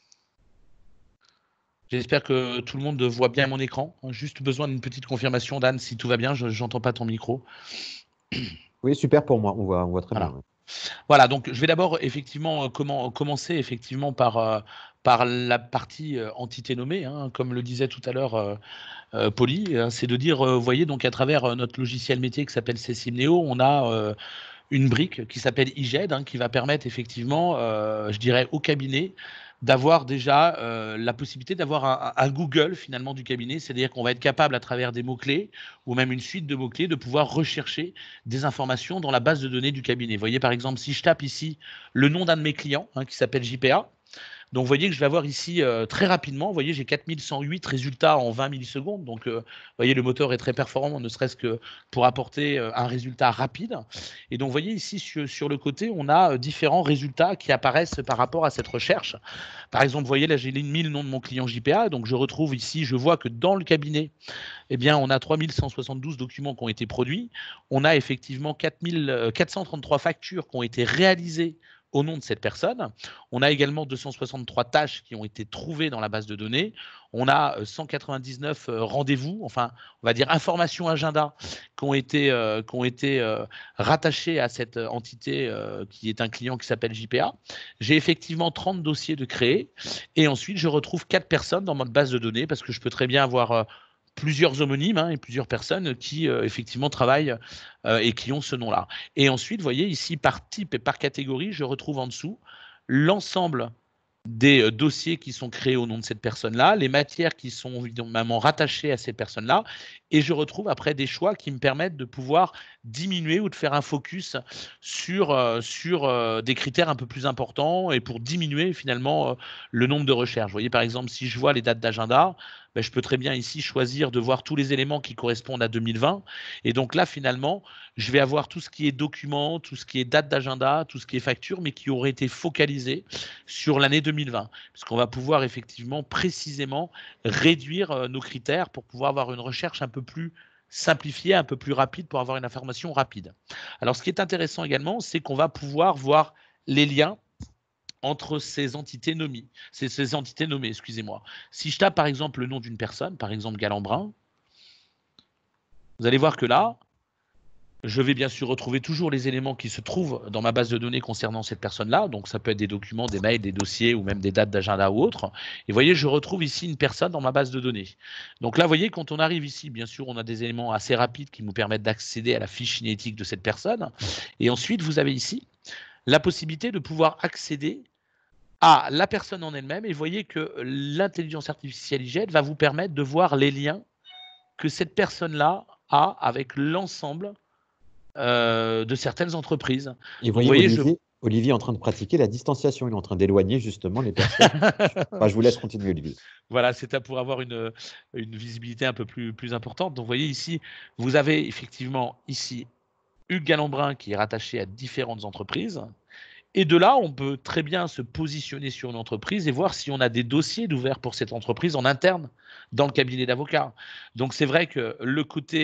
j'espère que tout le monde voit bien mon écran. Juste besoin d'une petite confirmation, Dan, si tout va bien. Je n'entends pas ton micro. Oui, super pour moi. On voit très Voilà. bien. Voilà, donc je vais d'abord effectivement commencer effectivement par la partie entité nommée, comme le disait tout à l'heure Poli, c'est de dire, vous voyez, donc à travers notre logiciel métier qui s'appelle Cecimneo, on a une brique qui s'appelle IGED, qui va permettre effectivement, je dirais, au cabinet d'avoir déjà la possibilité d'avoir un Google finalement du cabinet, c'est-à-dire qu'on va être capable à travers des mots-clés ou même une suite de mots-clés de pouvoir rechercher des informations dans la base de données du cabinet. Vous voyez par exemple si je tape ici le nom d'un de mes clients qui s'appelle JPA, donc, vous voyez que je vais avoir ici très rapidement, vous voyez, j'ai 4108 résultats en 20 millisecondes. Donc, vous voyez, le moteur est très performant, ne serait-ce que pour apporter un résultat rapide. Et donc, vous voyez ici sur le côté, on a différents résultats qui apparaissent par rapport à cette recherche. Par exemple, vous voyez, là, j'ai mis le nom de mon client JPA. Donc, je retrouve ici, je vois que dans le cabinet, eh bien, on a 3172 documents qui ont été produits. On a effectivement 433 factures qui ont été réalisées au nom de cette personne. On a également 263 tâches qui ont été trouvées dans la base de données. On a 199 rendez-vous, enfin, on va dire informations agenda qui ont été rattachées à cette entité qui est un client qui s'appelle JPA. J'ai effectivement 30 dossiers de créer et ensuite je retrouve 4 personnes dans notre base de données parce que je peux très bien avoir plusieurs homonymes et plusieurs personnes qui effectivement travaillent et qui ont ce nom-là. Et ensuite, vous voyez ici, par type et par catégorie, je retrouve en dessous l'ensemble des dossiers qui sont créés au nom de cette personne-là, les matières qui sont évidemment rattachées à cette personne-là, et je retrouve après des choix qui me permettent de pouvoir diminuer ou de faire un focus sur des critères un peu plus importants et pour diminuer finalement le nombre de recherches. Vous voyez par exemple, si je vois les dates d'agenda, ben, je peux très bien ici choisir de voir tous les éléments qui correspondent à 2020, et donc là finalement, je vais avoir tout ce qui est documents, tout ce qui est date d'agenda, tout ce qui est facture, mais qui aurait été focalisé sur l'année 2020, puisqu'on va pouvoir effectivement précisément réduire nos critères pour pouvoir avoir une recherche un peu plus simplifié, un peu plus rapide pour avoir une information rapide. Alors, ce qui est intéressant également, c'est qu'on va pouvoir voir les liens entre ces entités nommées. Ces entités nommées, excusez-moi. Si je tape par exemple le nom d'une personne, par exemple Galambrin, vous allez voir que là, je vais bien sûr retrouver toujours les éléments qui se trouvent dans ma base de données concernant cette personne-là. Donc, ça peut être des documents, des mails, des dossiers ou même des dates d'agenda ou autres. Et vous voyez, je retrouve ici une personne dans ma base de données. Donc là, vous voyez, quand on arrive ici, bien sûr, on a des éléments assez rapides qui nous permettent d'accéder à la fiche cinétique de cette personne. Et ensuite, vous avez ici la possibilité de pouvoir accéder à la personne en elle-même. Et vous voyez que l'intelligence artificielle IGED va vous permettre de voir les liens que cette personne-là a avec l'ensemble de certaines entreprises. Et Donc, vous voyez, Olivier est en train de pratiquer la distanciation. Il est en train d'éloigner justement les personnes. Je vous laisse continuer, Olivier. Voilà, c'est pour avoir une visibilité un peu plus importante. Donc, vous voyez ici, vous avez effectivement ici Hugues Galambrin qui est rattaché à différentes entreprises. Et de là, on peut très bien se positionner sur une entreprise et voir si on a des dossiers d'ouvert pour cette entreprise en interne dans le cabinet d'avocats. Donc, c'est vrai que le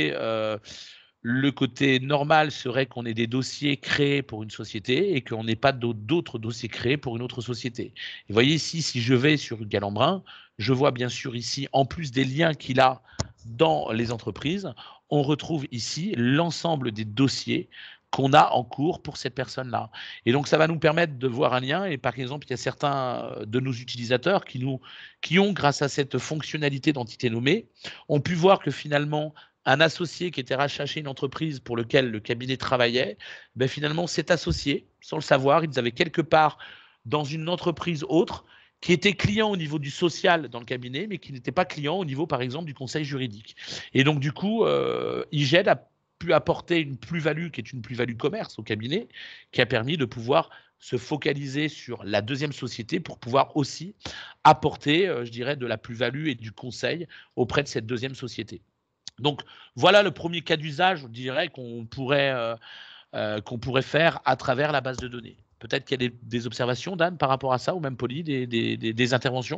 côté normal serait qu'on ait des dossiers créés pour une société et qu'on n'ait pas d'autres dossiers créés pour une autre société. Et vous voyez ici, si je vais sur Hugues Galambrin, je vois bien sûr ici, en plus des liens qu'il a dans les entreprises, on retrouve ici l'ensemble des dossiers qu'on a en cours pour cette personne-là. Et donc, ça va nous permettre de voir un lien. Et par exemple, il y a certains de nos utilisateurs qui ont, grâce à cette fonctionnalité d'entité nommée, ont pu voir que finalement, un associé qui était rattaché à une entreprise pour lequel le cabinet travaillait, ben finalement, cet associé, sans le savoir, ils avaient quelque part dans une entreprise autre qui était client au niveau du social dans le cabinet, mais qui n'était pas client au niveau, par exemple, du conseil juridique. Et donc, du coup, IGED a pu apporter une plus-value qui est une plus-value commerce au cabinet, qui a permis de pouvoir se focaliser sur la deuxième société pour pouvoir aussi apporter, je dirais, de la plus-value et du conseil auprès de cette deuxième société. Donc, voilà le premier cas d'usage, je dirais, qu'on pourrait faire à travers la base de données. Peut-être qu'il y a des observations, Dan, par rapport à ça, ou même Polly, des interventions.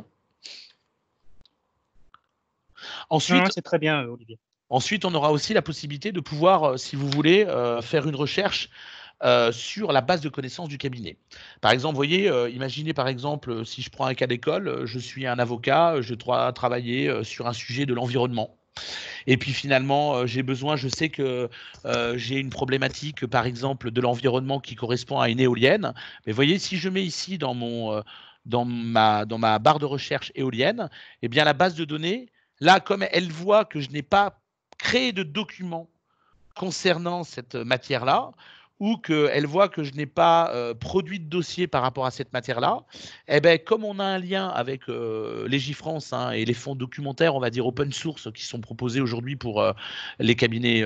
Ensuite, c'est très bien, Olivier. Ensuite, on aura aussi la possibilité de pouvoir, si vous voulez, faire une recherche sur la base de connaissances du cabinet. Par exemple, vous voyez, imaginez par exemple, si je prends un cas d'école, je suis un avocat, je dois travailler sur un sujet de l'environnement. Et puis finalement, je sais que j'ai une problématique, par exemple, de l'environnement qui correspond à une éolienne. Mais vous voyez, si je mets ici dans ma barre de recherche éolienne, eh bien la base de données, là, comme elle voit que je n'ai pas créé de document concernant cette matière-là, ou qu'elle voit que je n'ai pas produit de dossier par rapport à cette matière-là, eh ben, comme on a un lien avec Légifrance et les fonds documentaires, on va dire open source, qui sont proposés aujourd'hui pour les cabinets,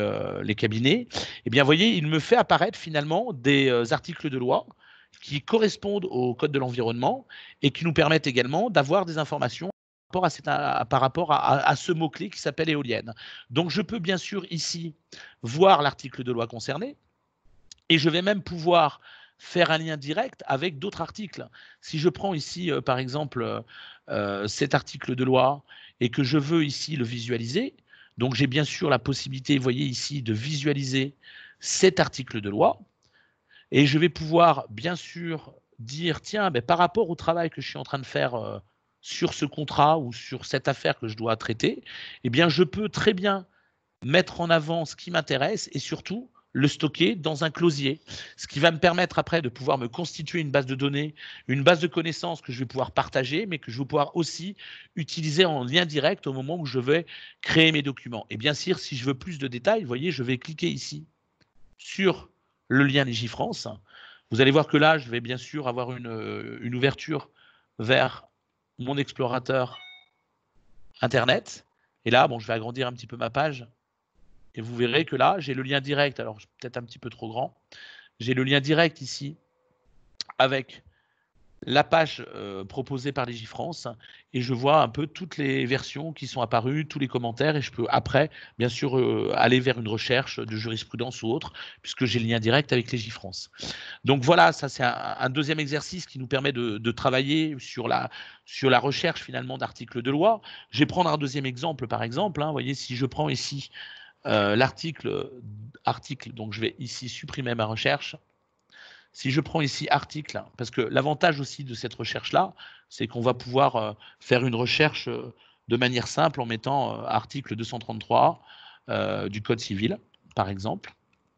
eh bien, vous voyez, il me fait apparaître finalement des articles de loi qui correspondent au Code de l'environnement et qui nous permettent également d'avoir des informations par rapport à ce mot-clé qui s'appelle éolienne. Donc, je peux bien sûr ici voir l'article de loi concerné et je vais même pouvoir faire un lien direct avec d'autres articles. Si je prends ici, par exemple, cet article de loi et que je veux ici le visualiser, donc j'ai bien sûr la possibilité, vous voyez ici, de visualiser cet article de loi et je vais pouvoir bien sûr dire, tiens, par rapport au travail que je suis en train de faire sur ce contrat ou sur cette affaire que je dois traiter, eh bien, je peux très bien mettre en avant ce qui m'intéresse et surtout le stocker dans un closier, ce qui va me permettre après de pouvoir me constituer une base de données, une base de connaissances que je vais pouvoir partager, mais que je vais pouvoir aussi utiliser en lien direct au moment où je vais créer mes documents. Et bien sûr, si je veux plus de détails, vous voyez, je vais cliquer ici sur le lien Légifrance. Vous allez voir que là, je vais bien sûr avoir une ouverture vers mon explorateur Internet. Et là, bon, je vais agrandir un petit peu ma page. Et vous verrez que là, j'ai le lien direct. Alors, peut-être un petit peu trop grand. J'ai le lien direct ici avec la page proposée par Légifrance et je vois un peu toutes les versions qui sont apparues, tous les commentaires et je peux après, bien sûr, aller vers une recherche de jurisprudence ou autre puisque j'ai le lien direct avec Légifrance. Donc voilà, ça c'est un deuxième exercice qui nous permet de travailler sur la recherche finalement d'articles de loi. Je vais prendre un deuxième exemple par exemple. Vous voyez, si je prends ici l'article, donc je vais ici supprimer ma recherche. Si je prends ici article, parce que l'avantage aussi de cette recherche-là, c'est qu'on va pouvoir faire une recherche de manière simple en mettant article 233 du Code civil, par exemple.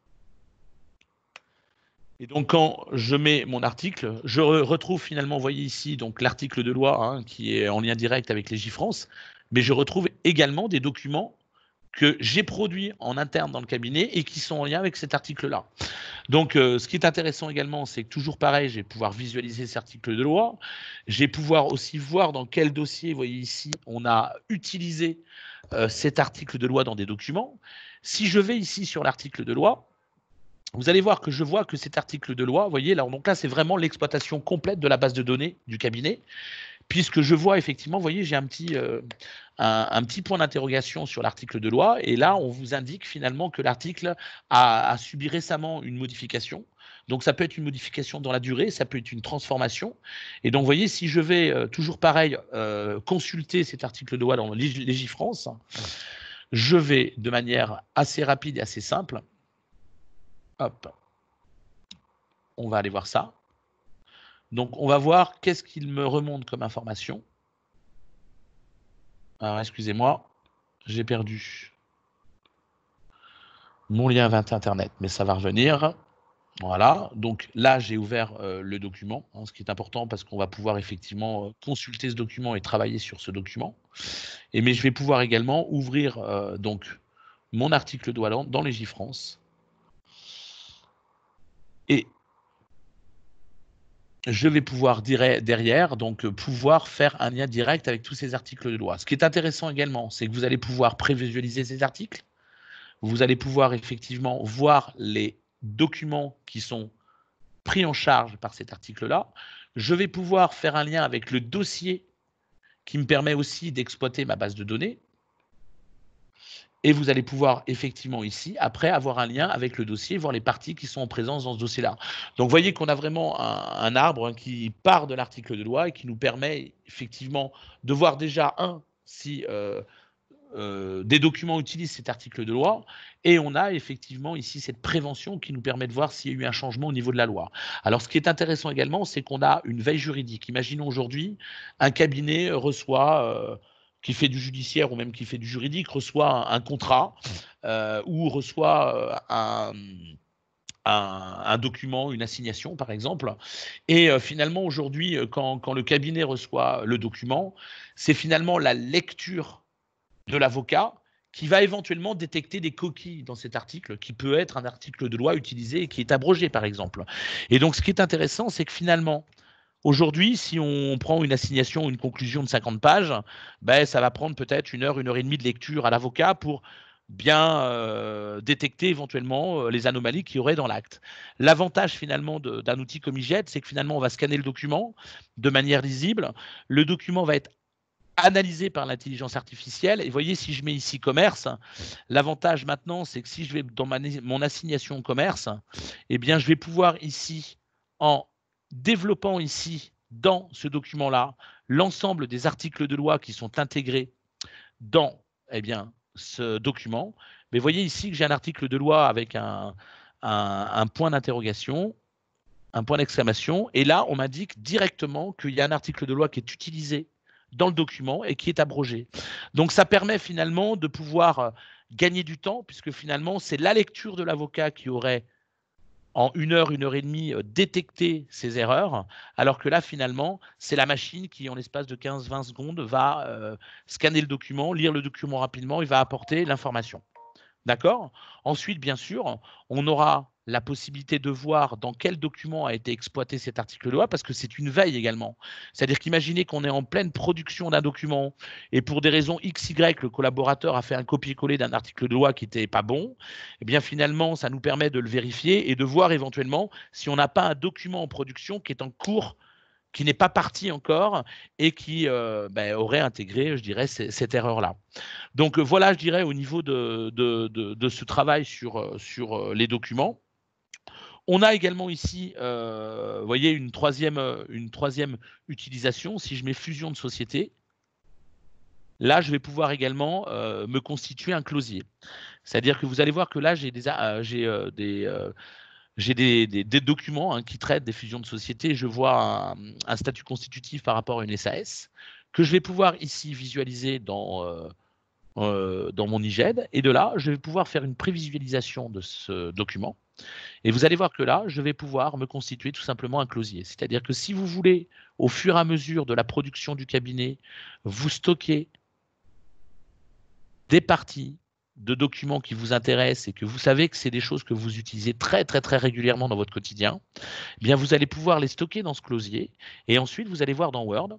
Et donc, quand je mets mon article, je retrouve finalement, vous voyez ici, donc l'article de loi hein, qui est en lien direct avec Légifrance, mais je retrouve également des documents que j'ai produits en interne dans le cabinet et qui sont en lien avec cet article-là. Donc, ce qui est intéressant également, c'est que toujours pareil, je vais pouvoir visualiser cet article de loi. Je vais pouvoir aussi voir dans quel dossier, vous voyez ici, on a utilisé cet article de loi dans des documents. Si je vais ici sur l'article de loi, vous allez voir que je vois que cet article de loi, vous voyez, là, donc là, c'est vraiment l'exploitation complète de la base de données du cabinet, puisque je vois effectivement, vous voyez, j'ai un petit point d'interrogation sur l'article de loi, et là, on vous indique finalement que l'article a subi récemment une modification. Donc, ça peut être une modification dans la durée, ça peut être une transformation. Et donc, vous voyez, si je vais toujours pareil consulter cet article de loi dans Légifrance, je vais de manière assez rapide et assez simple. Hop, on va aller voir ça. Donc, on va voir qu'est-ce qu'il me remonte comme information. Alors, excusez-moi, j'ai perdu mon lien vers Internet, mais ça va revenir. Voilà, donc là, j'ai ouvert le document, hein, ce qui est important parce qu'on va pouvoir effectivement consulter ce document et travailler sur ce document. Mais je vais pouvoir également ouvrir donc mon article de loi dans Légifrance. Et je vais pouvoir derrière donc pouvoir faire un lien direct avec tous ces articles de loi. Ce qui est intéressant également, c'est que vous allez pouvoir prévisualiser ces articles. Vous allez pouvoir effectivement voir les documents qui sont pris en charge par cet article-là. Je vais pouvoir faire un lien avec le dossier qui me permet aussi d'exploiter ma base de données. Et vous allez pouvoir effectivement ici, après, avoir un lien avec le dossier, voir les parties qui sont en présence dans ce dossier-là. Donc, vous voyez qu'on a vraiment un arbre hein, qui part de l'article de loi et qui nous permet effectivement de voir déjà, si des documents utilisent cet article de loi, et on a effectivement ici cette prévention qui nous permet de voir s'il y a eu un changement au niveau de la loi. Alors, ce qui est intéressant également, c'est qu'on a une veille juridique. Imaginons aujourd'hui, un cabinet reçoit... qui fait du judiciaire ou même qui fait du juridique, reçoit un contrat ou reçoit un document, une assignation par exemple. Et finalement aujourd'hui, quand le cabinet reçoit le document, c'est finalement la lecture de l'avocat qui va éventuellement détecter des coquilles dans cet article, qui peut être un article de loi utilisé et qui est abrogé par exemple. Et donc ce qui est intéressant, c'est que finalement, aujourd'hui, si on prend une assignation ou une conclusion de 50 pages, ben, ça va prendre peut-être 1 heure, 1 heure et demie de lecture à l'avocat pour bien détecter éventuellement les anomalies qu'il y aurait dans l'acte. L'avantage finalement d'un outil comme IJET, c'est que finalement on va scanner le document de manière lisible. Le document va être analysé par l'intelligence artificielle. Et vous voyez, si je mets ici commerce, l'avantage maintenant, c'est que si je vais dans mon assignation commerce, eh bien, je vais pouvoir ici, en développant ici, dans ce document-là, l'ensemble des articles de loi qui sont intégrés dans ce document. Mais vous voyez ici que j'ai un article de loi avec un point d'interrogation, un point d'exclamation, et là, on m'indique directement qu'il y a un article de loi qui est utilisé dans le document et qui est abrogé. Donc, ça permet finalement de pouvoir gagner du temps, puisque finalement, c'est la lecture de l'avocat qui aurait en 1 heure, 1 heure et demie, détecté ces erreurs, alors que là, finalement, c'est la machine qui, en l'espace de 15-20 secondes, va scanner le document, lire le document rapidement, il va apporter l'information. D'accord ? Ensuite, bien sûr, on aura la possibilité de voir dans quel document a été exploité cet article de loi, parce que c'est une veille également. C'est-à-dire qu'imaginez qu'on est en pleine production d'un document et pour des raisons XY, le collaborateur a fait un copier-coller d'un article de loi qui n'était pas bon, eh bien finalement, ça nous permet de le vérifier et de voir éventuellement si on n'a pas un document en production qui est en cours, qui n'est pas parti encore et qui aurait intégré, je dirais, cette erreur-là. Donc voilà, je dirais, au niveau de ce travail sur les documents. On a également ici, vous voyez, une troisième utilisation. Si je mets fusion de société, là, je vais pouvoir également me constituer un closier. C'est-à-dire que vous allez voir que là, j'ai des documents qui traitent des fusions de sociétés. Je vois un statut constitutif par rapport à une SAS que je vais pouvoir ici visualiser dans mon IGED. Et de là, je vais pouvoir faire une prévisualisation de ce document. Et vous allez voir que là, je vais pouvoir me constituer tout simplement un closier. C'est-à-dire que si vous voulez, au fur et à mesure de la production du cabinet, vous stocker des parties de documents qui vous intéressent et que vous savez que c'est des choses que vous utilisez très, très, très régulièrement dans votre quotidien, eh bien, vous allez pouvoir les stocker dans ce closier. Et ensuite, vous allez voir dans Word,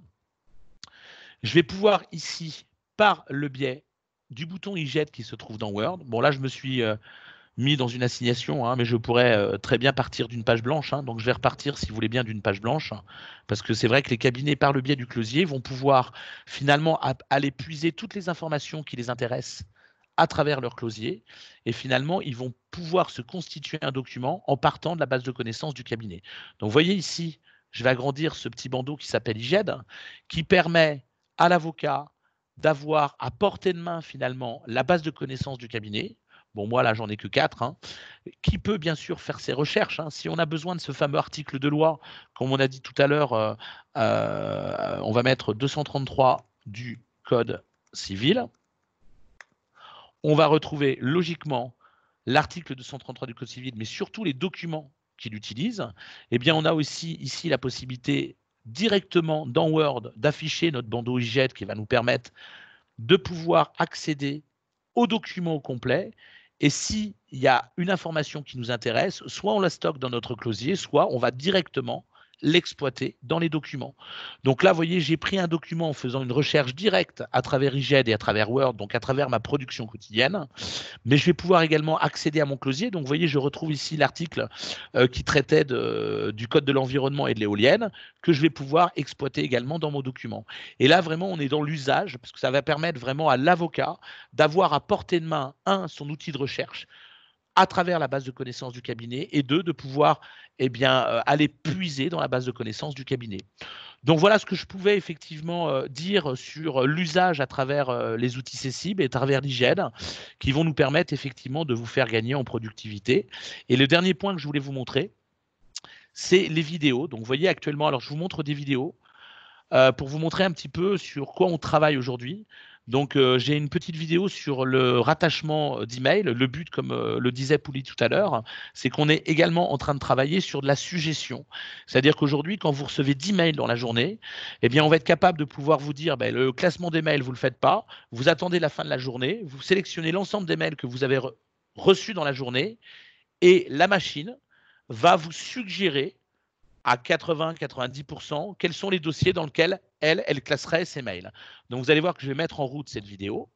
je vais pouvoir ici, par le biais du bouton IGED qui se trouve dans Word, bon là, je me suis mis dans une assignation, mais je pourrais très bien partir d'une page blanche. Donc, je vais repartir, si vous voulez bien, d'une page blanche, parce que c'est vrai que les cabinets, par le biais du closier, vont pouvoir finalement aller puiser toutes les informations qui les intéressent à travers leur closier. Et finalement, ils vont pouvoir se constituer un document en partant de la base de connaissances du cabinet. Donc, vous voyez ici, je vais agrandir ce petit bandeau qui s'appelle IGED, qui permet à l'avocat d'avoir à portée de main, finalement, la base de connaissances du cabinet. Bon, moi, là, j'en ai que 4, qui peut bien sûr faire ses recherches. Si on a besoin de ce fameux article de loi, comme on a dit tout à l'heure, on va mettre 233 du Code civil. On va retrouver logiquement l'article 233 du Code civil, mais surtout les documents qu'il utilise. Eh bien, on a aussi ici la possibilité directement dans Word d'afficher notre bandeau IGED qui va nous permettre de pouvoir accéder aux documents au complet. Et s'il y a une information qui nous intéresse, soit on la stocke dans notre closier, soit on va directement l'exploiter dans les documents. Donc là, vous voyez, j'ai pris un document en faisant une recherche directe à travers IGED et à travers Word, donc à travers ma production quotidienne, mais je vais pouvoir également accéder à mon closier. Donc vous voyez, je retrouve ici l'article qui traitait du Code de l'environnement et de l'éolienne, que je vais pouvoir exploiter également dans mon document. Et là, vraiment, on est dans l'usage, parce que ça va permettre vraiment à l'avocat d'avoir à portée de main, son outil de recherche, à travers la base de connaissances du cabinet, et de pouvoir aller puiser dans la base de connaissances du cabinet. Donc voilà ce que je pouvais effectivement dire sur l'usage à travers les outils CECIB et à travers l'IGED, qui vont nous permettre effectivement de vous faire gagner en productivité. Et le dernier point que je voulais vous montrer, c'est les vidéos. Donc vous voyez actuellement, alors je vous montre des vidéos pour vous montrer un petit peu sur quoi on travaille aujourd'hui. Donc, j'ai une petite vidéo sur le rattachement d'email. Le but, comme le disait Pouli tout à l'heure, c'est qu'on est également en train de travailler sur de la suggestion. C'est-à-dire qu'aujourd'hui, quand vous recevez 10 mails dans la journée, eh bien, on va être capable de pouvoir vous dire, le classement des mails, vous ne le faites pas. Vous attendez la fin de la journée. Vous sélectionnez l'ensemble des mails que vous avez reçus dans la journée. Et la machine va vous suggérer à 80-90% quels sont les dossiers dans lesquels elle classerait ses mails. Donc, vous allez voir que je vais mettre en route cette vidéo.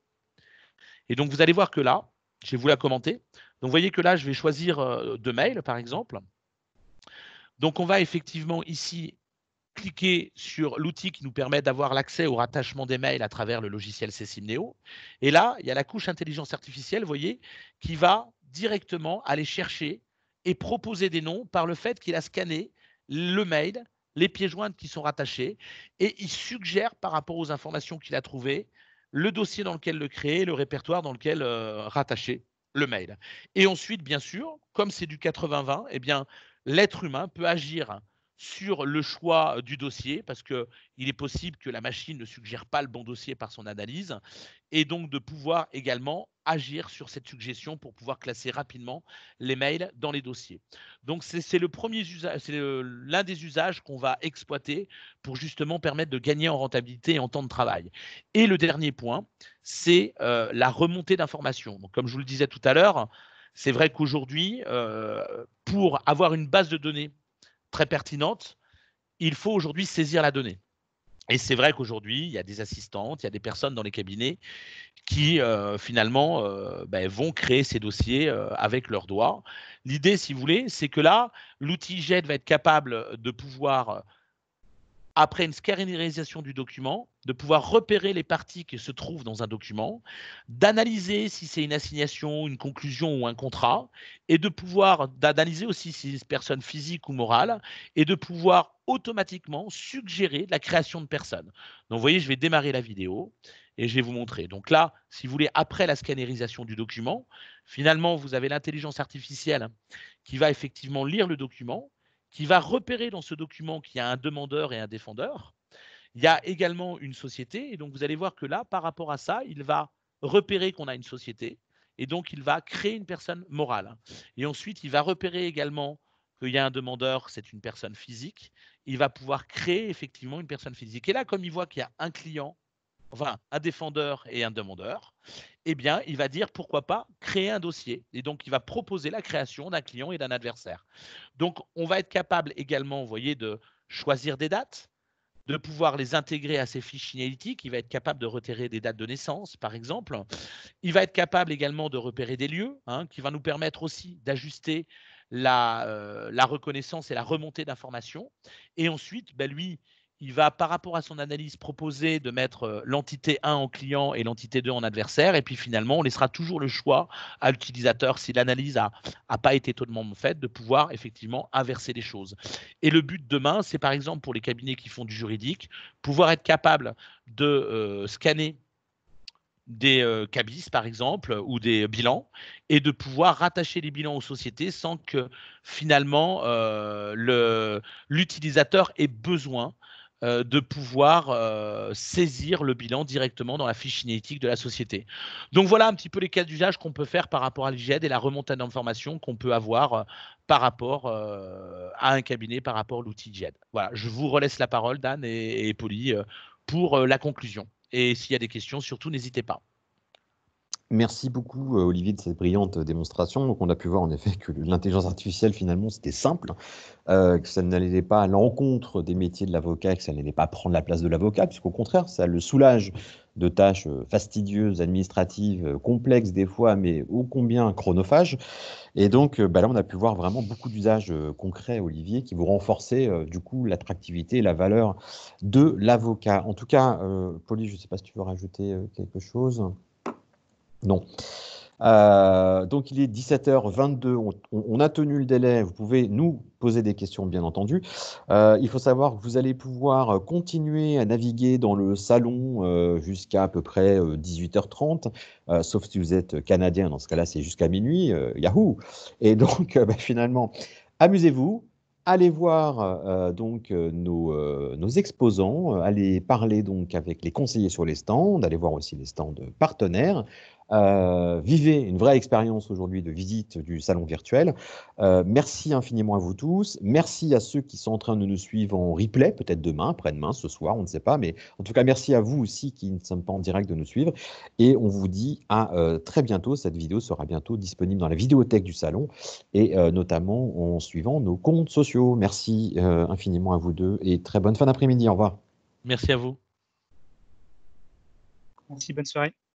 Et donc, vous allez voir que là, je vais vous la commenter. Donc, vous voyez que là, je vais choisir 2 mails, par exemple. Donc, on va effectivement ici cliquer sur l'outil qui nous permet d'avoir l'accès au rattachement des mails à travers le logiciel CECIB Neo. Et là, il y a la couche intelligence artificielle, vous voyez, qui va directement aller chercher et proposer des noms par le fait qu'il a scanné le mail, les pieds jointes qui sont rattachés, et il suggère par rapport aux informations qu'il a trouvées, le dossier dans lequel le créer, le répertoire dans lequel rattacher le mail. Et ensuite, bien sûr, comme c'est du 80-20, eh bien, l'être humain peut agir sur le choix du dossier, parce qu'il est possible que la machine ne suggère pas le bon dossier par son analyse, et donc de pouvoir également agir sur cette suggestion pour pouvoir classer rapidement les mails dans les dossiers. Donc c'est le premier usage, c'est l'un des usages qu'on va exploiter pour justement permettre de gagner en rentabilité et en temps de travail. Et le dernier point, c'est la remontée d'informations. Donc, comme je vous le disais tout à l'heure, c'est vrai qu'aujourd'hui, pour avoir une base de données très pertinente, il faut aujourd'hui saisir la donnée. Et c'est vrai qu'aujourd'hui, il y a des assistantes, il y a des personnes dans les cabinets qui finalement vont créer ces dossiers avec leurs doigts. L'idée, si vous voulez, c'est que là, l'outil GED va être capable de pouvoir, après une scannalisation du document, de pouvoir repérer les parties qui se trouvent dans un document, d'analyser si c'est une assignation, une conclusion ou un contrat, et de pouvoir d'analyser aussi si c'est une personne physique ou morale, et de pouvoir automatiquement suggérer la création de personnes. Donc, vous voyez, je vais démarrer la vidéo, et je vais vous montrer. Donc là, si vous voulez, après la scannerisation du document, finalement, vous avez l'intelligence artificielle qui va effectivement lire le document, qui va repérer dans ce document qu'il y a un demandeur et un défendeur. Il y a également une société, et donc vous allez voir que là, par rapport à ça, il va repérer qu'on a une société, et donc il va créer une personne morale. Et ensuite, il va repérer également qu'il y a un demandeur, c'est une personne physique, il va pouvoir créer effectivement une personne physique. Et là, comme il voit qu'il y a un client, enfin un défendeur et un demandeur, eh bien, il va dire pourquoi pas créer un dossier. Et donc, il va proposer la création d'un client et d'un adversaire. Donc, on va être capable également, vous voyez, de choisir des dates, de pouvoir les intégrer à ses fiches signalétiques. Il va être capable de repérer des dates de naissance, par exemple. Il va être capable également de repérer des lieux, qui va nous permettre aussi d'ajuster la reconnaissance et la remontée d'informations. Et ensuite, lui, il va, par rapport à son analyse, proposer de mettre l'entité 1 en client et l'entité 2 en adversaire. Et puis finalement, on laissera toujours le choix à l'utilisateur, si l'analyse n'a pas été totalement faite, de pouvoir effectivement inverser les choses. Et le but demain, c'est par exemple pour les cabinets qui font du juridique, pouvoir être capable de scanner des cabis, par exemple, ou des bilans, et de pouvoir rattacher les bilans aux sociétés sans que finalement l'utilisateur ait besoin de pouvoir saisir le bilan directement dans la fiche signalétique de la société. Donc voilà un petit peu les cas d'usage qu'on peut faire par rapport à l'IGED et la remontée d'informations qu'on peut avoir par rapport à un cabinet, par rapport à l'outil IGED. Voilà, je vous relaisse la parole, Dan et Polly, pour la conclusion. Et s'il y a des questions, surtout, n'hésitez pas. Merci beaucoup, Olivier, de cette brillante démonstration. Donc, on a pu voir en effet que l'intelligence artificielle, finalement, c'était simple, que ça n'allait pas à l'encontre des métiers de l'avocat, que ça n'allait pas prendre la place de l'avocat, puisqu'au contraire, ça le soulage de tâches fastidieuses, administratives, complexes des fois, mais ô combien chronophages. Et donc, là, on a pu voir vraiment beaucoup d'usages concrets, Olivier, qui vont renforcer du coup l'attractivité et la valeur de l'avocat. En tout cas, Polly, je ne sais pas si tu veux rajouter quelque chose. Non. Donc, il est 17h22. On a tenu le délai. Vous pouvez nous poser des questions, bien entendu. Il faut savoir que vous allez pouvoir continuer à naviguer dans le salon jusqu'à à peu près 18h30, sauf si vous êtes canadien. Dans ce cas-là, c'est jusqu'à minuit. Yahoo! Et donc, finalement, amusez-vous. Allez voir nos exposants, allez parler donc avec les conseillers sur les stands, allez voir aussi les stands partenaires. Vivez une vraie expérience aujourd'hui de visite du salon virtuel. Merci infiniment à vous tous. Merci à ceux qui sont en train de nous suivre en replay, peut-être demain, après-demain, ce soir, on ne sait pas. Mais en tout cas, merci à vous aussi qui ne sommes pas en direct de nous suivre. Et on vous dit à très bientôt. Cette vidéo sera bientôt disponible dans la vidéothèque du salon et notamment en suivant nos comptes sociaux. Merci infiniment à vous deux et très bonne fin d'après-midi. Au revoir. Merci à vous. Merci, bonne soirée.